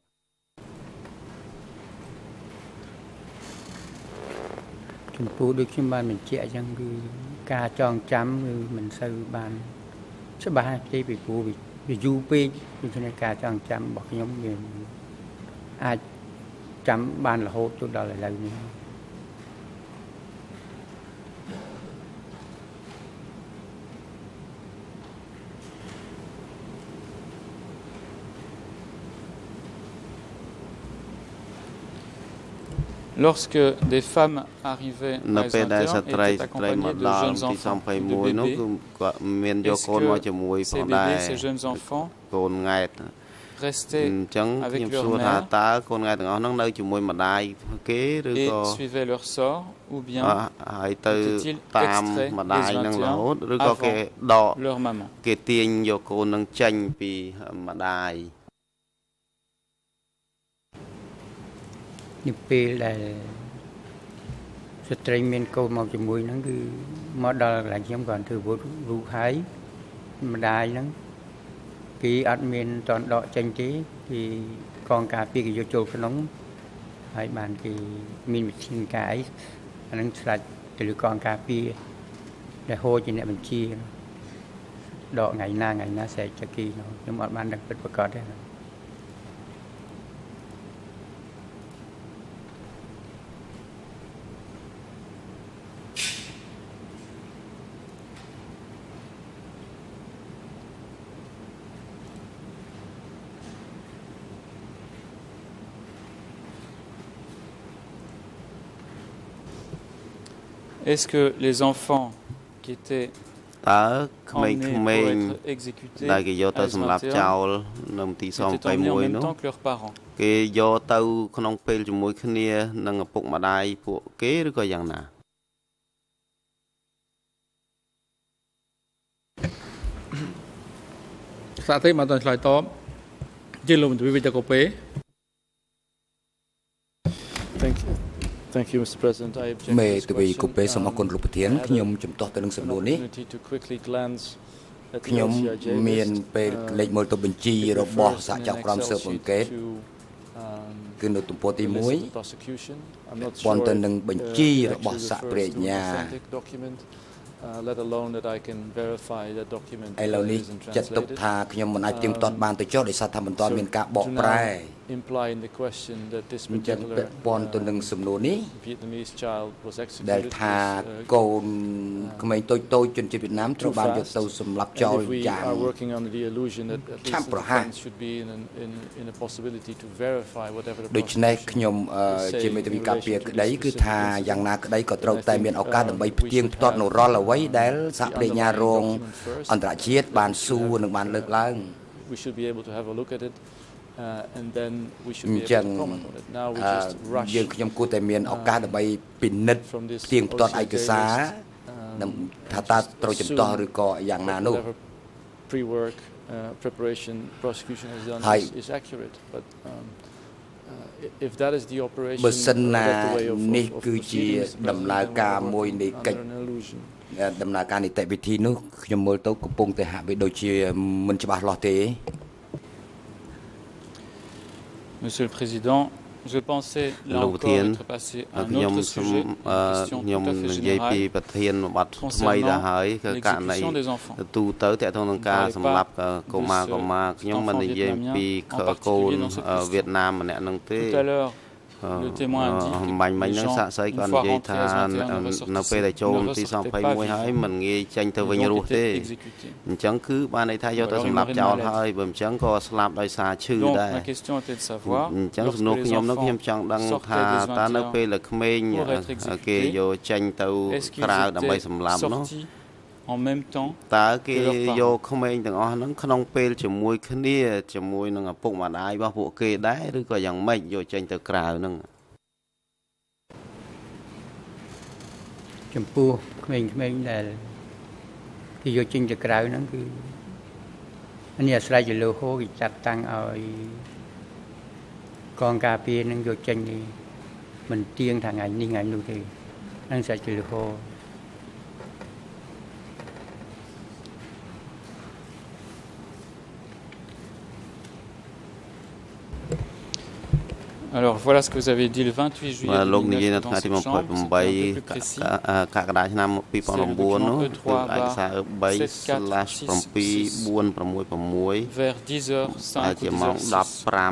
ចំពោះដូចខ្ញុំបានបញ្ជាក់អញ្ចឹងគឺការចងចាំគឺមិនសូវបានច្បាស់ទេពីព្រោះវាយូរពេកដូច្នេះការចងចាំរបស់ខ្ញុំវាអាចចាំបានរហូតទៅដល់ឥឡូវនេះ Lorsque des femmes arrivaient à S vingt et un étaient accompagnées de jeunes enfants, de bébés, est-ce que ces bébés, ces jeunes enfants restaient avec leur mère et suivaient leur sort, ou bien étaient-ils extraits des S vingt et un avant leur maman? Nhữngពេលដែលស្ត្រីមានកូនមកជាមួយហ្នឹងគឺមកដល់កន្លែងខ្ញុំគាត់ធ្វើវត្តរូបហើយម្ដាយហ្នឹងគេអត់មានតន់ដកចេញទេពីកងការពារគេយកចូលក្នុងហើយបានគេមានវិធានការអីអានឹងឆ្លាច់ទៅលើកងការពារដែលហូរជាអ្នកបញ្ជាដកថ្ងៃណាថ្ងៃណាស្រែកចគីនោះខ្ញុំអត់បានដឹងពិតប្រាកដទេ Est-ce que les enfants qui étaient emmenés pour être exécutés à Esmateur étaient emmenés en même temps que leurs parents? គេយកទៅក្នុងពេលជាមួយគ្នានឹងឪពុកម្ដាយពួកគេឬក៏យ៉ាងណាសាទេមកតឆ្លើយតបជាលោកមន្ត្រីវិទ្យាកូពេ Thank you Thank you Mister President I object មេទវីកូពេសូមអរគុណលោកប្រធានខ្ញុំជំទាស់ទៅនឹងសំណួរនេះខ្ញុំមានពេលលេខមើលទៅបញ្ជីរបស់សហជីវក្រមស៊ើបអង្កេតគឺនៅទំព័រទី មួយ ប៉ុន្តែនឹងបញ្ជីរបស់សហប្រញ្ញា let alone that I can verify that document ឥឡូវនេះចាត់ទុកថាខ្ញុំមិនអាចទៀងទាត់បានទៅចុះដោយសារថាមិនទាន់មានការបកប្រែ imply in the question that this អញ្ចឹងពាក់ព័ន្ធទៅនឹងសំណួរនេះ Vietnamese child was executed ដែលថាកូនក្មេងតូចតូចជនជាតិវៀតណាមត្រូវបានយកទៅសម្លាប់ចោលយ៉ាង are working on the illusion that at least the defense should be in an, in in a possibility to verify whatever the ដូច្នេះខ្ញុំជាមេធាវីការពារក្តីគឺថាយ៉ាងណាក្តីក៏ត្រូវតែមានឱកាសដើម្បីផ្ទៀងផ្ទាត់នៅរាល់អ្វីដែលសហប្រញ្ញារងអន្តរជាតិបានសួរនិងបានលើកឡើង we should be able to have a look at it Uh, and then we should be able to comment on it. Now we just rush យើងខ្ញុំគួរតែមានឱកាសដើម្បីពិនិត្យផ្ទៀងផ្ទាត់ឯកសារថាតើត្រូវចំទាស់ឬក៏យ៉ាងណានោះ pre-work preparation prosecution has done is accurate but um, uh, if that is the operation បើសិនណានេះគឺជាដំណើរការមួយនៃកិច្ចដំណើរការនីតិវិធីនោះខ្ញុំមើលទៅកំពុងតែហាក់បីដូចជាមិនច្បាស់លាស់ទេ Monsieur le Président, je pensais là encore être passé à un autre sujet, une question tout à fait générale concernant l'exécution des enfants. On ne parlait pas de cet enfant vietnamien en particulier dans cette question. Tout à l'heure, le témoin a dit que les gens, une fois rentrés à S vingt et un, ne ressortaient pas vivants, ils ont été exécutés. Donc ma question était de savoir, lorsque les enfants sortaient de S vingt et un pour être exécutés, est-ce qu'ils étaient sortis en même temps តើគេយកក្មេងទាំងអស់ហ្នឹងក្នុងពេលជាមួយគ្នាជាមួយនឹងឪពុកម្ដាយរបស់ពួកគេដែរឬក៏យ៉ាងម៉េចយកចេញទៅក្រៅហ្នឹងចំពោះក្មេងៗដែលគេយកចេញទៅក្រៅហ្នឹងគឺនេះអាស្រ័យទៅលើហូគេចាត់តាំងឲ្យកងការពារនឹងយកចេញនេះមិនទៀងថ្ងៃនេះថ្ងៃនោះទេហ្នឹងស្រ័យទៅលើហូ Alors voilà ce que vous avez dit le vingt-huit juillet deux mille neuf dans cette chambre, c'était un peu plus précis. Effectivement, E trois sept quatre six six vers dix heures cinq ou dix heures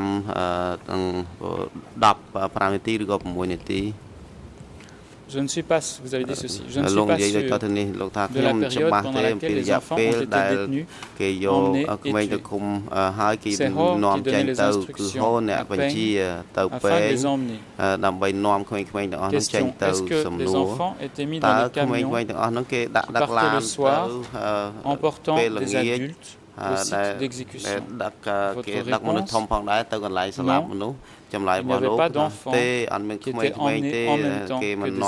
six. Je ne suis pas, vous avez dit ceci, je ne suis pas sûr de la période pendant laquelle les enfants ont été détenus, emmenés et tués. C'est Ho qui donnait les instructions à Peng afin de les emmener. Question, est-ce que les enfants étaient mis dans des camions qui partaient le soir en portant des adultes au site d'exécution? Votre réponse? Non. Il n'y avait pas d'enfants qui étaient emmenés en même temps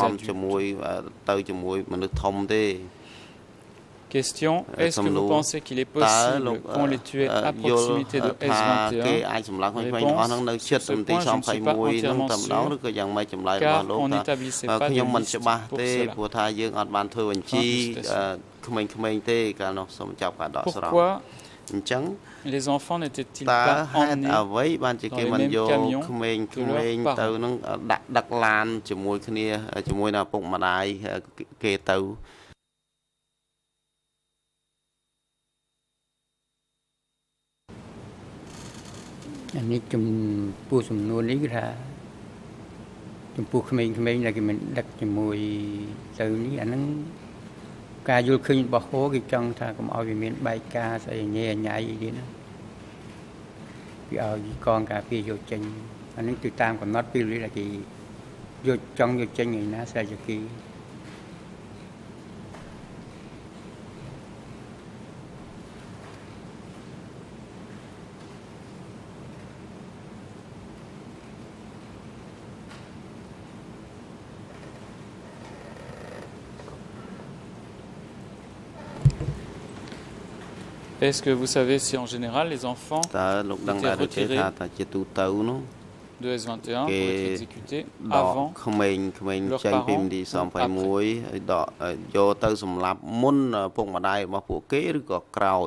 que des adultes. Question, est-ce que vous pensez qu'il est possible qu'on les tuait à proximité de S vingt et un? Réponse, sur ce point, je ne suis pas entièrement sûr, car on n'établissait pas de liste pour cela. Pourquoi Les enfants n'étaient-ils pas emmenés dans les mêmes camions que leurs parents? อันนี้จำปูสำนวนนี้ก็ថាចំពោះក្មេងៗដែលគេមិនដឹកជាមួយទៅនេះអាហ្នឹងការយល់ឃើញរបស់ហោគេចង់ថាកុំឲ្យវាមានបែកការស្អីញ៉ែញ៉ៃអីទៀតណាគេឲ្យកងការពារយកចេញអាហ្នឹងគឺតាមកំណត់ពេលវេលាដែលគេយកចង់យកចេញឯណាស្រេចគេ Est-ce que vous savez si en général les enfants étaient retirés de S vingt et un pour être exécutés avant leurs parents?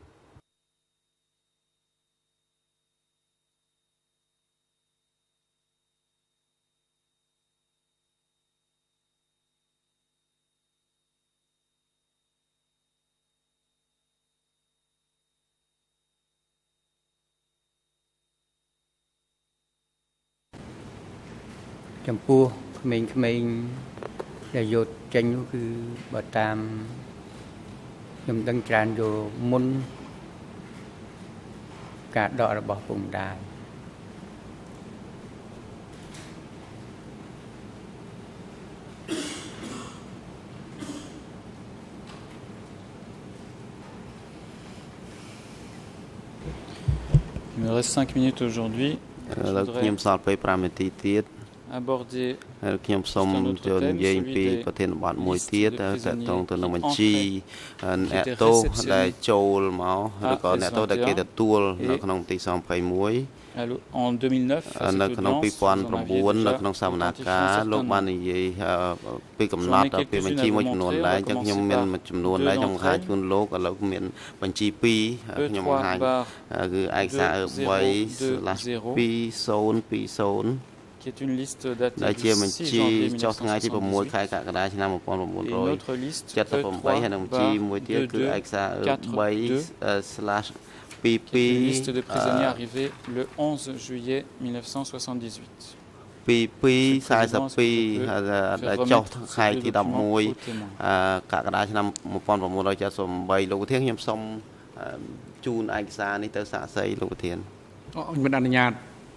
Trong pua mình mình để dột tranh nó cứ bảo tam nhầm đăng tràn vô môn cả đọ là bỏ vùng đài Il me reste cinq minutes aujourd'hui. Je voudrais aborder ខ្ញុំសូមចូលនិយាយពីប្រធានបទមួយទៀតតកតងទៅនឹងបញ្ជីអ្នកទោសដែលចូលមកឬក៏អ្នកទោសដែលគេទទួលនៅក្នុងទីសង្ភ័យមួយ en deux mille neuf នៅក្នុងពីរពាន់ប្រាំបួននៅក្នុងសវនកម្មលោកបាននិយាយពីកំណត់ពីបញ្ជីមួយចំនួនដែរអញ្ចឹងខ្ញុំមានមួយចំនួនដែរខ្ញុំហាជូនលោកឥឡូវមានបញ្ជីពីរខ្ញុំហាគឺឯកសារ 3 ពីរ ศูนย์ ពីរ ศูนย์ qui est une liste datée du six janvier mille neuf cent soixante-dix. Et une autre liste, E trois qui est une liste de prisonniers arrivés le onze juillet mille neuf cent soixante-dix-huit. ពីពីរ สี่สิบពីរ ចុះថ្ងៃទី ដប់មួយ កក្កដាឆ្នាំ một nghìn chín trăm bảy mươi tám លោកធានខ្ញុំសូមជូនឯកសារនេះទៅសាកសីលោកធានមិនអនុញ្ញាត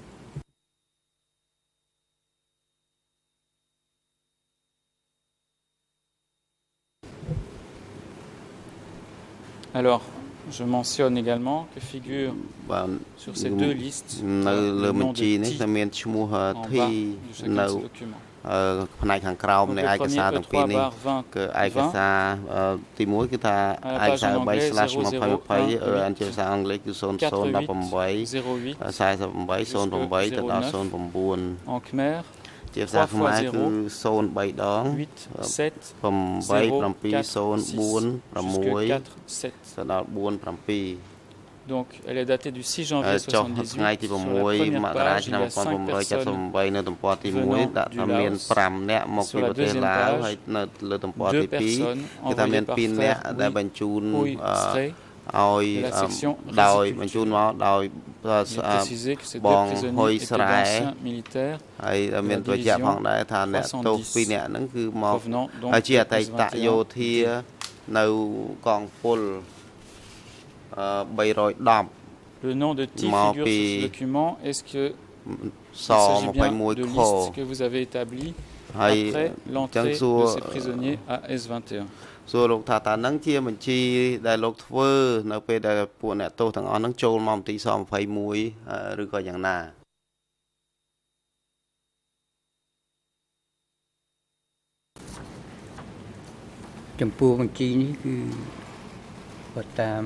Alors, je mentionne également que figure sur ces deux listes le nom de T en bas de chaque document. ផ្នែកខាងក្រោមនៃឯកសារទាំងពីរនេះគឺឯកសារទី មួយ គឺថាឯកសារ 3/ยี่สิบ អញ្ជើញសារអង់គ្លេសគឺ ศูนย์ ศูนย์ หนึ่ง แปด สี่สิบ แปด ศูนย์ แปด ទៅដល់ ศูนย์ 9 en Khmer ជាភាសាខ្មែរគឺ ศูนย์ បី ដង huit, sept, 8 7 ศูนย์ 4 6 ទៅដល់ bốn 7 Donc, elle est datée du six janvier soixante-dix-huit. Sur la première page, il y a cinq personnes venant du Laos. Sur la deuxième page, deux personnes envoyées par frère Huy Stray de la section réception. Il est précisé que ces deux prisonniers étaient d'anciens militaires de la division trois cent dix, provenant donc de S vingt et un. Le nom de T figure sur ce document. Est-ce que il s'agit bien de liste que vous avez établie après l'entrée de ces prisonniers à S vingt et un? សួរលោកថាតើនឹងជាបញ្ជីដែលលោកធ្វើនៅពេលដែលពួកអ្នកទោសទាំងអស់នឹងចូលមកទីសยี่สิบเอ็ดឬក៏យ៉ាងណាចំពោះបញ្ជីនេះគឺបើតាម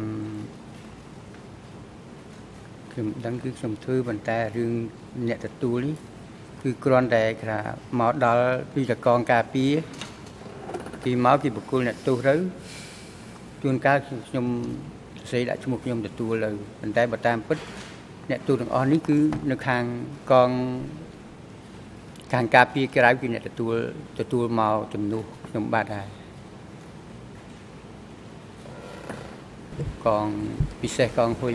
ខ្ញុំដឹងគឺខ្ញុំធ្វើប៉ុន្តែរឿងអ្នកទទួលនេះគឺគ្រាន់តែថាមកដល់ពីតកងការពារពីមកពីបកគលអ្នកទោសទៅជួនកាលខ្ញុំស្រីដាក់ឈ្មោះខ្ញុំទទួលទៅប៉ុន្តែបើតាមពិតអ្នកទូទាំងអស់នេះគឺនៅខាងកងខាងការពារក្រៅគឺអ្នកទទួលទទួលមកជំនួសខ្ញុំបាទហើយកងពិសេសកងហ៊ុយ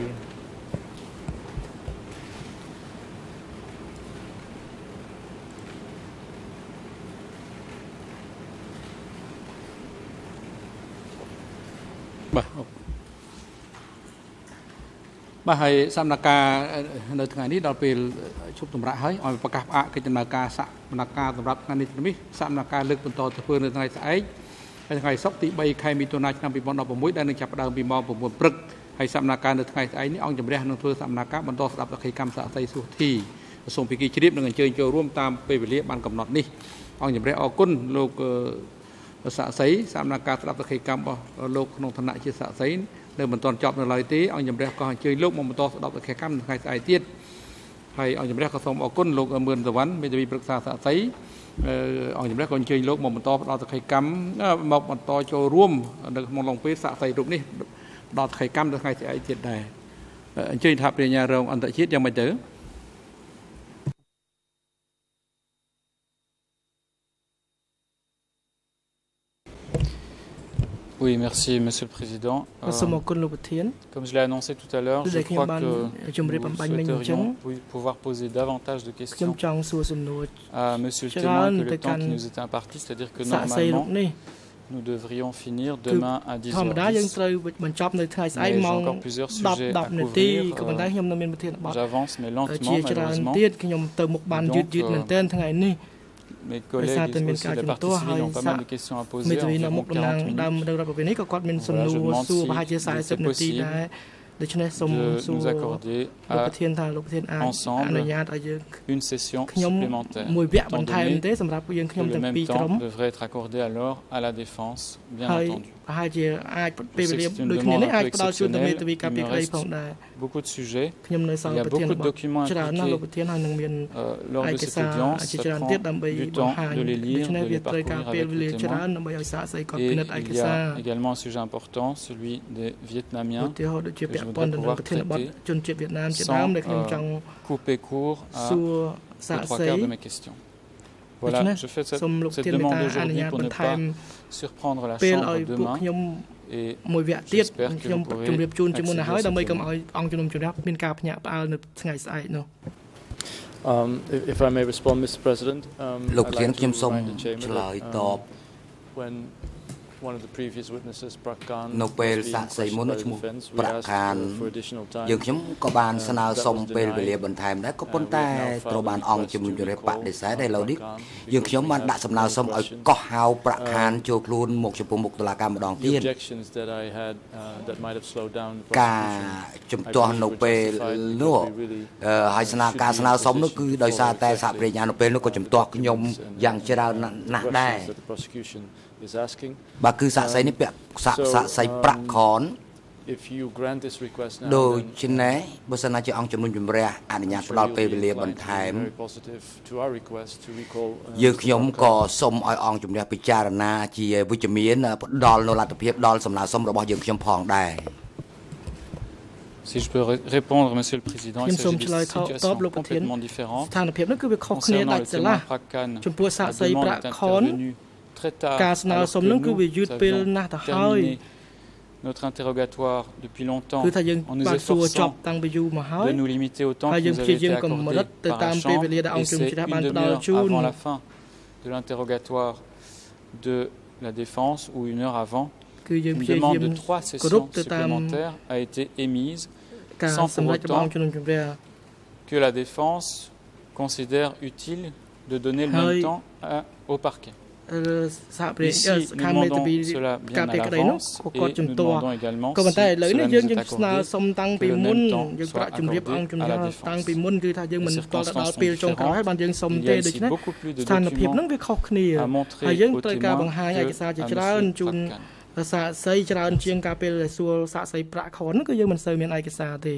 បាទបាទហើយសំណាក់ការនៅថ្ងៃនេះដល់ពេលជប់តម្រាក់ហើយឲ្យប្រកាសផ្អាកកិច្ចដំណើរការសកម្មភាពសម្រាប់ថ្ងៃនេះនេះសកម្មភាពលើកបន្តទៅធ្វើនៅថ្ងៃស្អែកហើយថ្ងៃសុក្រទី3ខែមិថុនាឆ្នាំ2016ដែលនឹងចាប់ផ្ដើមពីម៉ោង9ព្រឹកហើយសកម្មភាពនៅថ្ងៃស្អែកនេះអង្គជំរះនឹងធ្វើសកម្មភាពបន្តស្ដាប់សកម្មកម្មសាស្ត្រីសុធីសូមពីគីជ្រាបនឹងអញ្ជើញចូលរួមតាមពេលវេលាបានកំណត់នេះអង្គជំរះអរគុណលោកសាក់សីសកម្មភាពស្ដាប់សកម្មកម្មរបស់លោកក្នុងឋានៈជាសាក់សីនៅមិនទាន់ចប់នៅឡើយទេអង្គជំរះក៏អញ្ជើញលោកមកបន្តស្ដាប់សកម្មកម្មថ្ងៃស្អែកទៀតហើយអង្គជំរះក៏សូមអរគុណលោកមឿនសវណ្ណមេធាវីប្រឹក្សាសាក់សីអង្គជំរះក៏អញ្ជើញលោកមកបន្តផ្ដល់សកម្មកម្មមកបន្តចូលរួមនៅក្នុងឡុងពេលសាក់សីរូបនេះផ្ដល់សកម្មកម្មនៅថ្ងៃស្អែកទៀតដែរអញ្ជើញថាប្រាជ្ញារងអន្តរជាតិយ៉ាងម៉េចទៅ Oui, merci, Monsieur le Président. Euh, comme je l'ai annoncé tout à l'heure, je crois que nous souhaiterions oui, pouvoir poser davantage de questions à Monsieur le témoin que le temps qui nous était imparti, c'est-à-dire que normalement, nous devrions finir demain à dix heures dix. Mais j'ai encore plusieurs sujets à couvrir. Euh, J'avance, mais lentement, malheureusement. Donc, euh, mes collègues et aussi la partie civile ont pas mal de questions à poser, environ quarante minutes. Voilà, je demande si c'est possible de nous accorder à ensemble une session supplémentaire, étant donné que le même temps devrait être accordé alors à la défense, bien entendu. Je sais que c'est une demande un peu exceptionnelle, il me reste beaucoup de sujets, il y a beaucoup de documents impliqués euh, lors de cette audience, ça prend du temps de les lire, de les parcourir avec les témoins. Et il y a également un sujet important, celui des Vietnamiens, que je voudrais pouvoir traiter sans euh, couper court à les trois quarts de mes questions. Voilà, je fais cette, cette demande aujourd'hui pour ne pas surprendre la Chambre demain et j'espère que vous pourrez accéder à Um, if, if I may respond, Mister President, um, I'd like to remind the Chamber that um, when one of the previous witnesses, Prakan, នៅពេលសាកសីមុនឈ្មោះប្រាក់ខានយើងខ្ញុំក៏បានស្នើសុំពេលវេលាបន្ថែមដែរក៏ប៉ុន្តែត្រូវបានអង្គជំនុំជម្រះបដិសេធហើយឥឡូវនេះយើងខ្ញុំបានដាក់សំណើសុំឲ្យកោះហៅប្រាក់ខានចូលខ្លួនមកចំពោះមុខតុលាការម្ដងទៀតការជំទាស់នៅពេលនោះហើយស្នើការស្នើសុំនោះគឺដោយសារតែសហប្រញ្ញានៅពេលនោះក៏ជំទាស់ខ្ញុំយ៉ាងច្រើនណាស់ដែរបាទគឺសាកសីនេះពាក់សាកសីប្រាក់ខនដូច្នេះបើសិនជាអង្គជំនុំជម្រះអនុញ្ញាតផ្ដល់ពេលវេលាបន្ថែមយើងខ្ញុំក៏សូមឲ្យអង្គជំនះពិចារណាជាវិជ្ជមានផ្ដល់នូវលទ្ធភាពដល់សំណើសុំរបស់យើងខ្ញុំផងដែរ Si je peux répondre, Monsieur le Président, il s'agit d'une situation complètement différente. Concernant le témoin Prakan, la demande est intervenue très tard, alors que nous avions terminé notre interrogatoire depuis longtemps en nous efforçant de nous limiter au temps qui nous avait été accordé par la Chambre, et c'est une demi-heure avant la fin de l'interrogatoire de la défense ou une heure avant, une demande de trois sessions supplémentaires a été émise sans pour autant que la défense considère utile de donner le même temps à, au parquet. Ici, nous demandons cela bien à l'avance et nous demandons également si cela nous est accordé que le même temps soit accordé à la défense. Les circonstances sont différentes. Il y a ici beaucoup plus de documents à montrer aux témoins qu'à M. Prakan. សាកសីច្រើនជាងការពេលសួរសាកសីប្រាក់ខននោះគឺយើងមិនសូវមានឯកសារទេ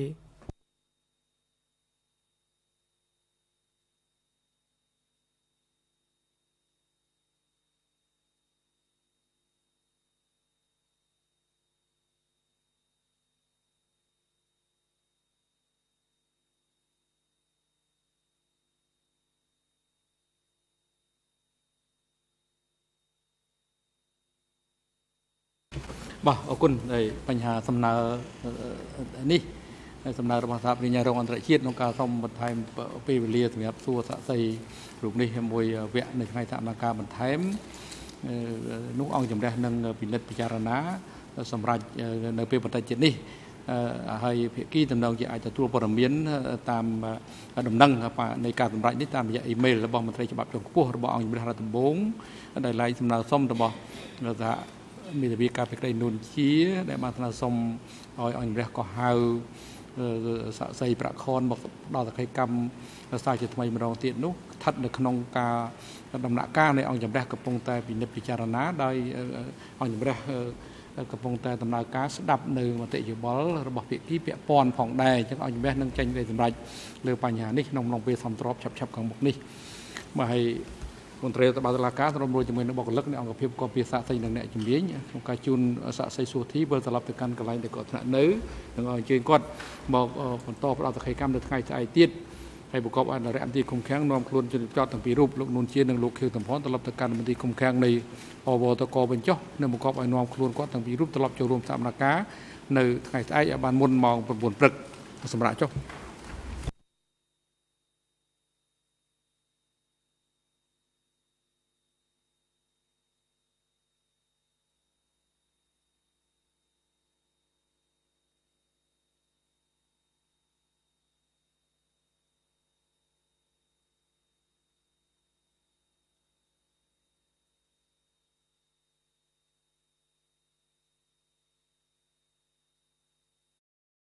បាទអរគុណហើយបញ្ហាសំណើនេះសំណើរបស់សហប្រញ្ញារងអន្តរជាតិក្នុងការសូមបន្ថែមពេលវេលាសម្រាប់សួរសាកសីរូបនេះមួយវគ្គនៅថ្ងៃសកម្មភាពបន្ថែមនោះអង្គជំរះនឹងពិនិត្យពិចារណាសម្រាប់នៅពេលបន្តិចទៀតនេះហើយភាគីតំណងជាអាចទទួលព័ត៌មានតាមដំណឹងនៃការសម្រេចនេះតាមរយៈអ៊ីមែលរបស់មន្ត្រីច្បាប់ជាន់ខ្ពស់របស់អង្គជំរះរដ្ឋដំបងដែលឡាយសំណើសុំរបស់សហមេធាវីការពិក្តីនួនជាដែលបានស្នើសុំឲ្យអង្គជំរះក៏ហៅសាកសីប្រាក់ខនមកដល់សក្ខីកម្មសាជាថ្មីម្ដងទៀតនោះស្ថិតនៅក្នុងការដំណាក់កាលនៃអង្គជំរះកំពុងតែពិនិត្យពិចារណាដោយអង្គជំរះកំពុងតែដំណើរការស្ដាប់នៅមតិយោបល់របស់ភាគីពាក់ព័ន្ធផងដែរអញ្ចឹងអង្គជំរះនឹងចេញទៅសម្រេចលើបញ្ហានេះក្នុងអំឡុងពេលសំត្របឆាប់ឆាប់ខាងមុខនេះបាទហើយមន្ត្រីតបតុលាការសម្របជាមួយនឹងបុគ្គលិកនៃអង្គភាពកោភាសាស្ត្រីនិងអ្នកជំនាញក្នុងការជូនសាកសីសួរធីវិលត្រឡប់ទៅកាន់កន្លែងដែលគាត់ថ្នាក់នៅនឹងអញ្ជើញគាត់មកបន្តផ្ដល់សក្ខីកម្មនៅថ្ងៃស្អែកទៀតហើយប្រកបអនុរិយមន្ត្រីគុំខាំងនាំខ្លួនជនជាប់ទាំងពីររូបលោកនួនជានិងលោកខៀវតំផនត្រឡប់ទៅកាន់មន្ត្រីគុំខាំងនៃអវតកបញ្ចុះនិងប្រកបឲ្យនាំខ្លួនគាត់ទាំងពីររូបត្រឡប់ចូលរួមសកម្មភាពនៅថ្ងៃស្អែកឲ្យបានមុនម៉ោង 9 ព្រឹកសម្រាប់ចុះ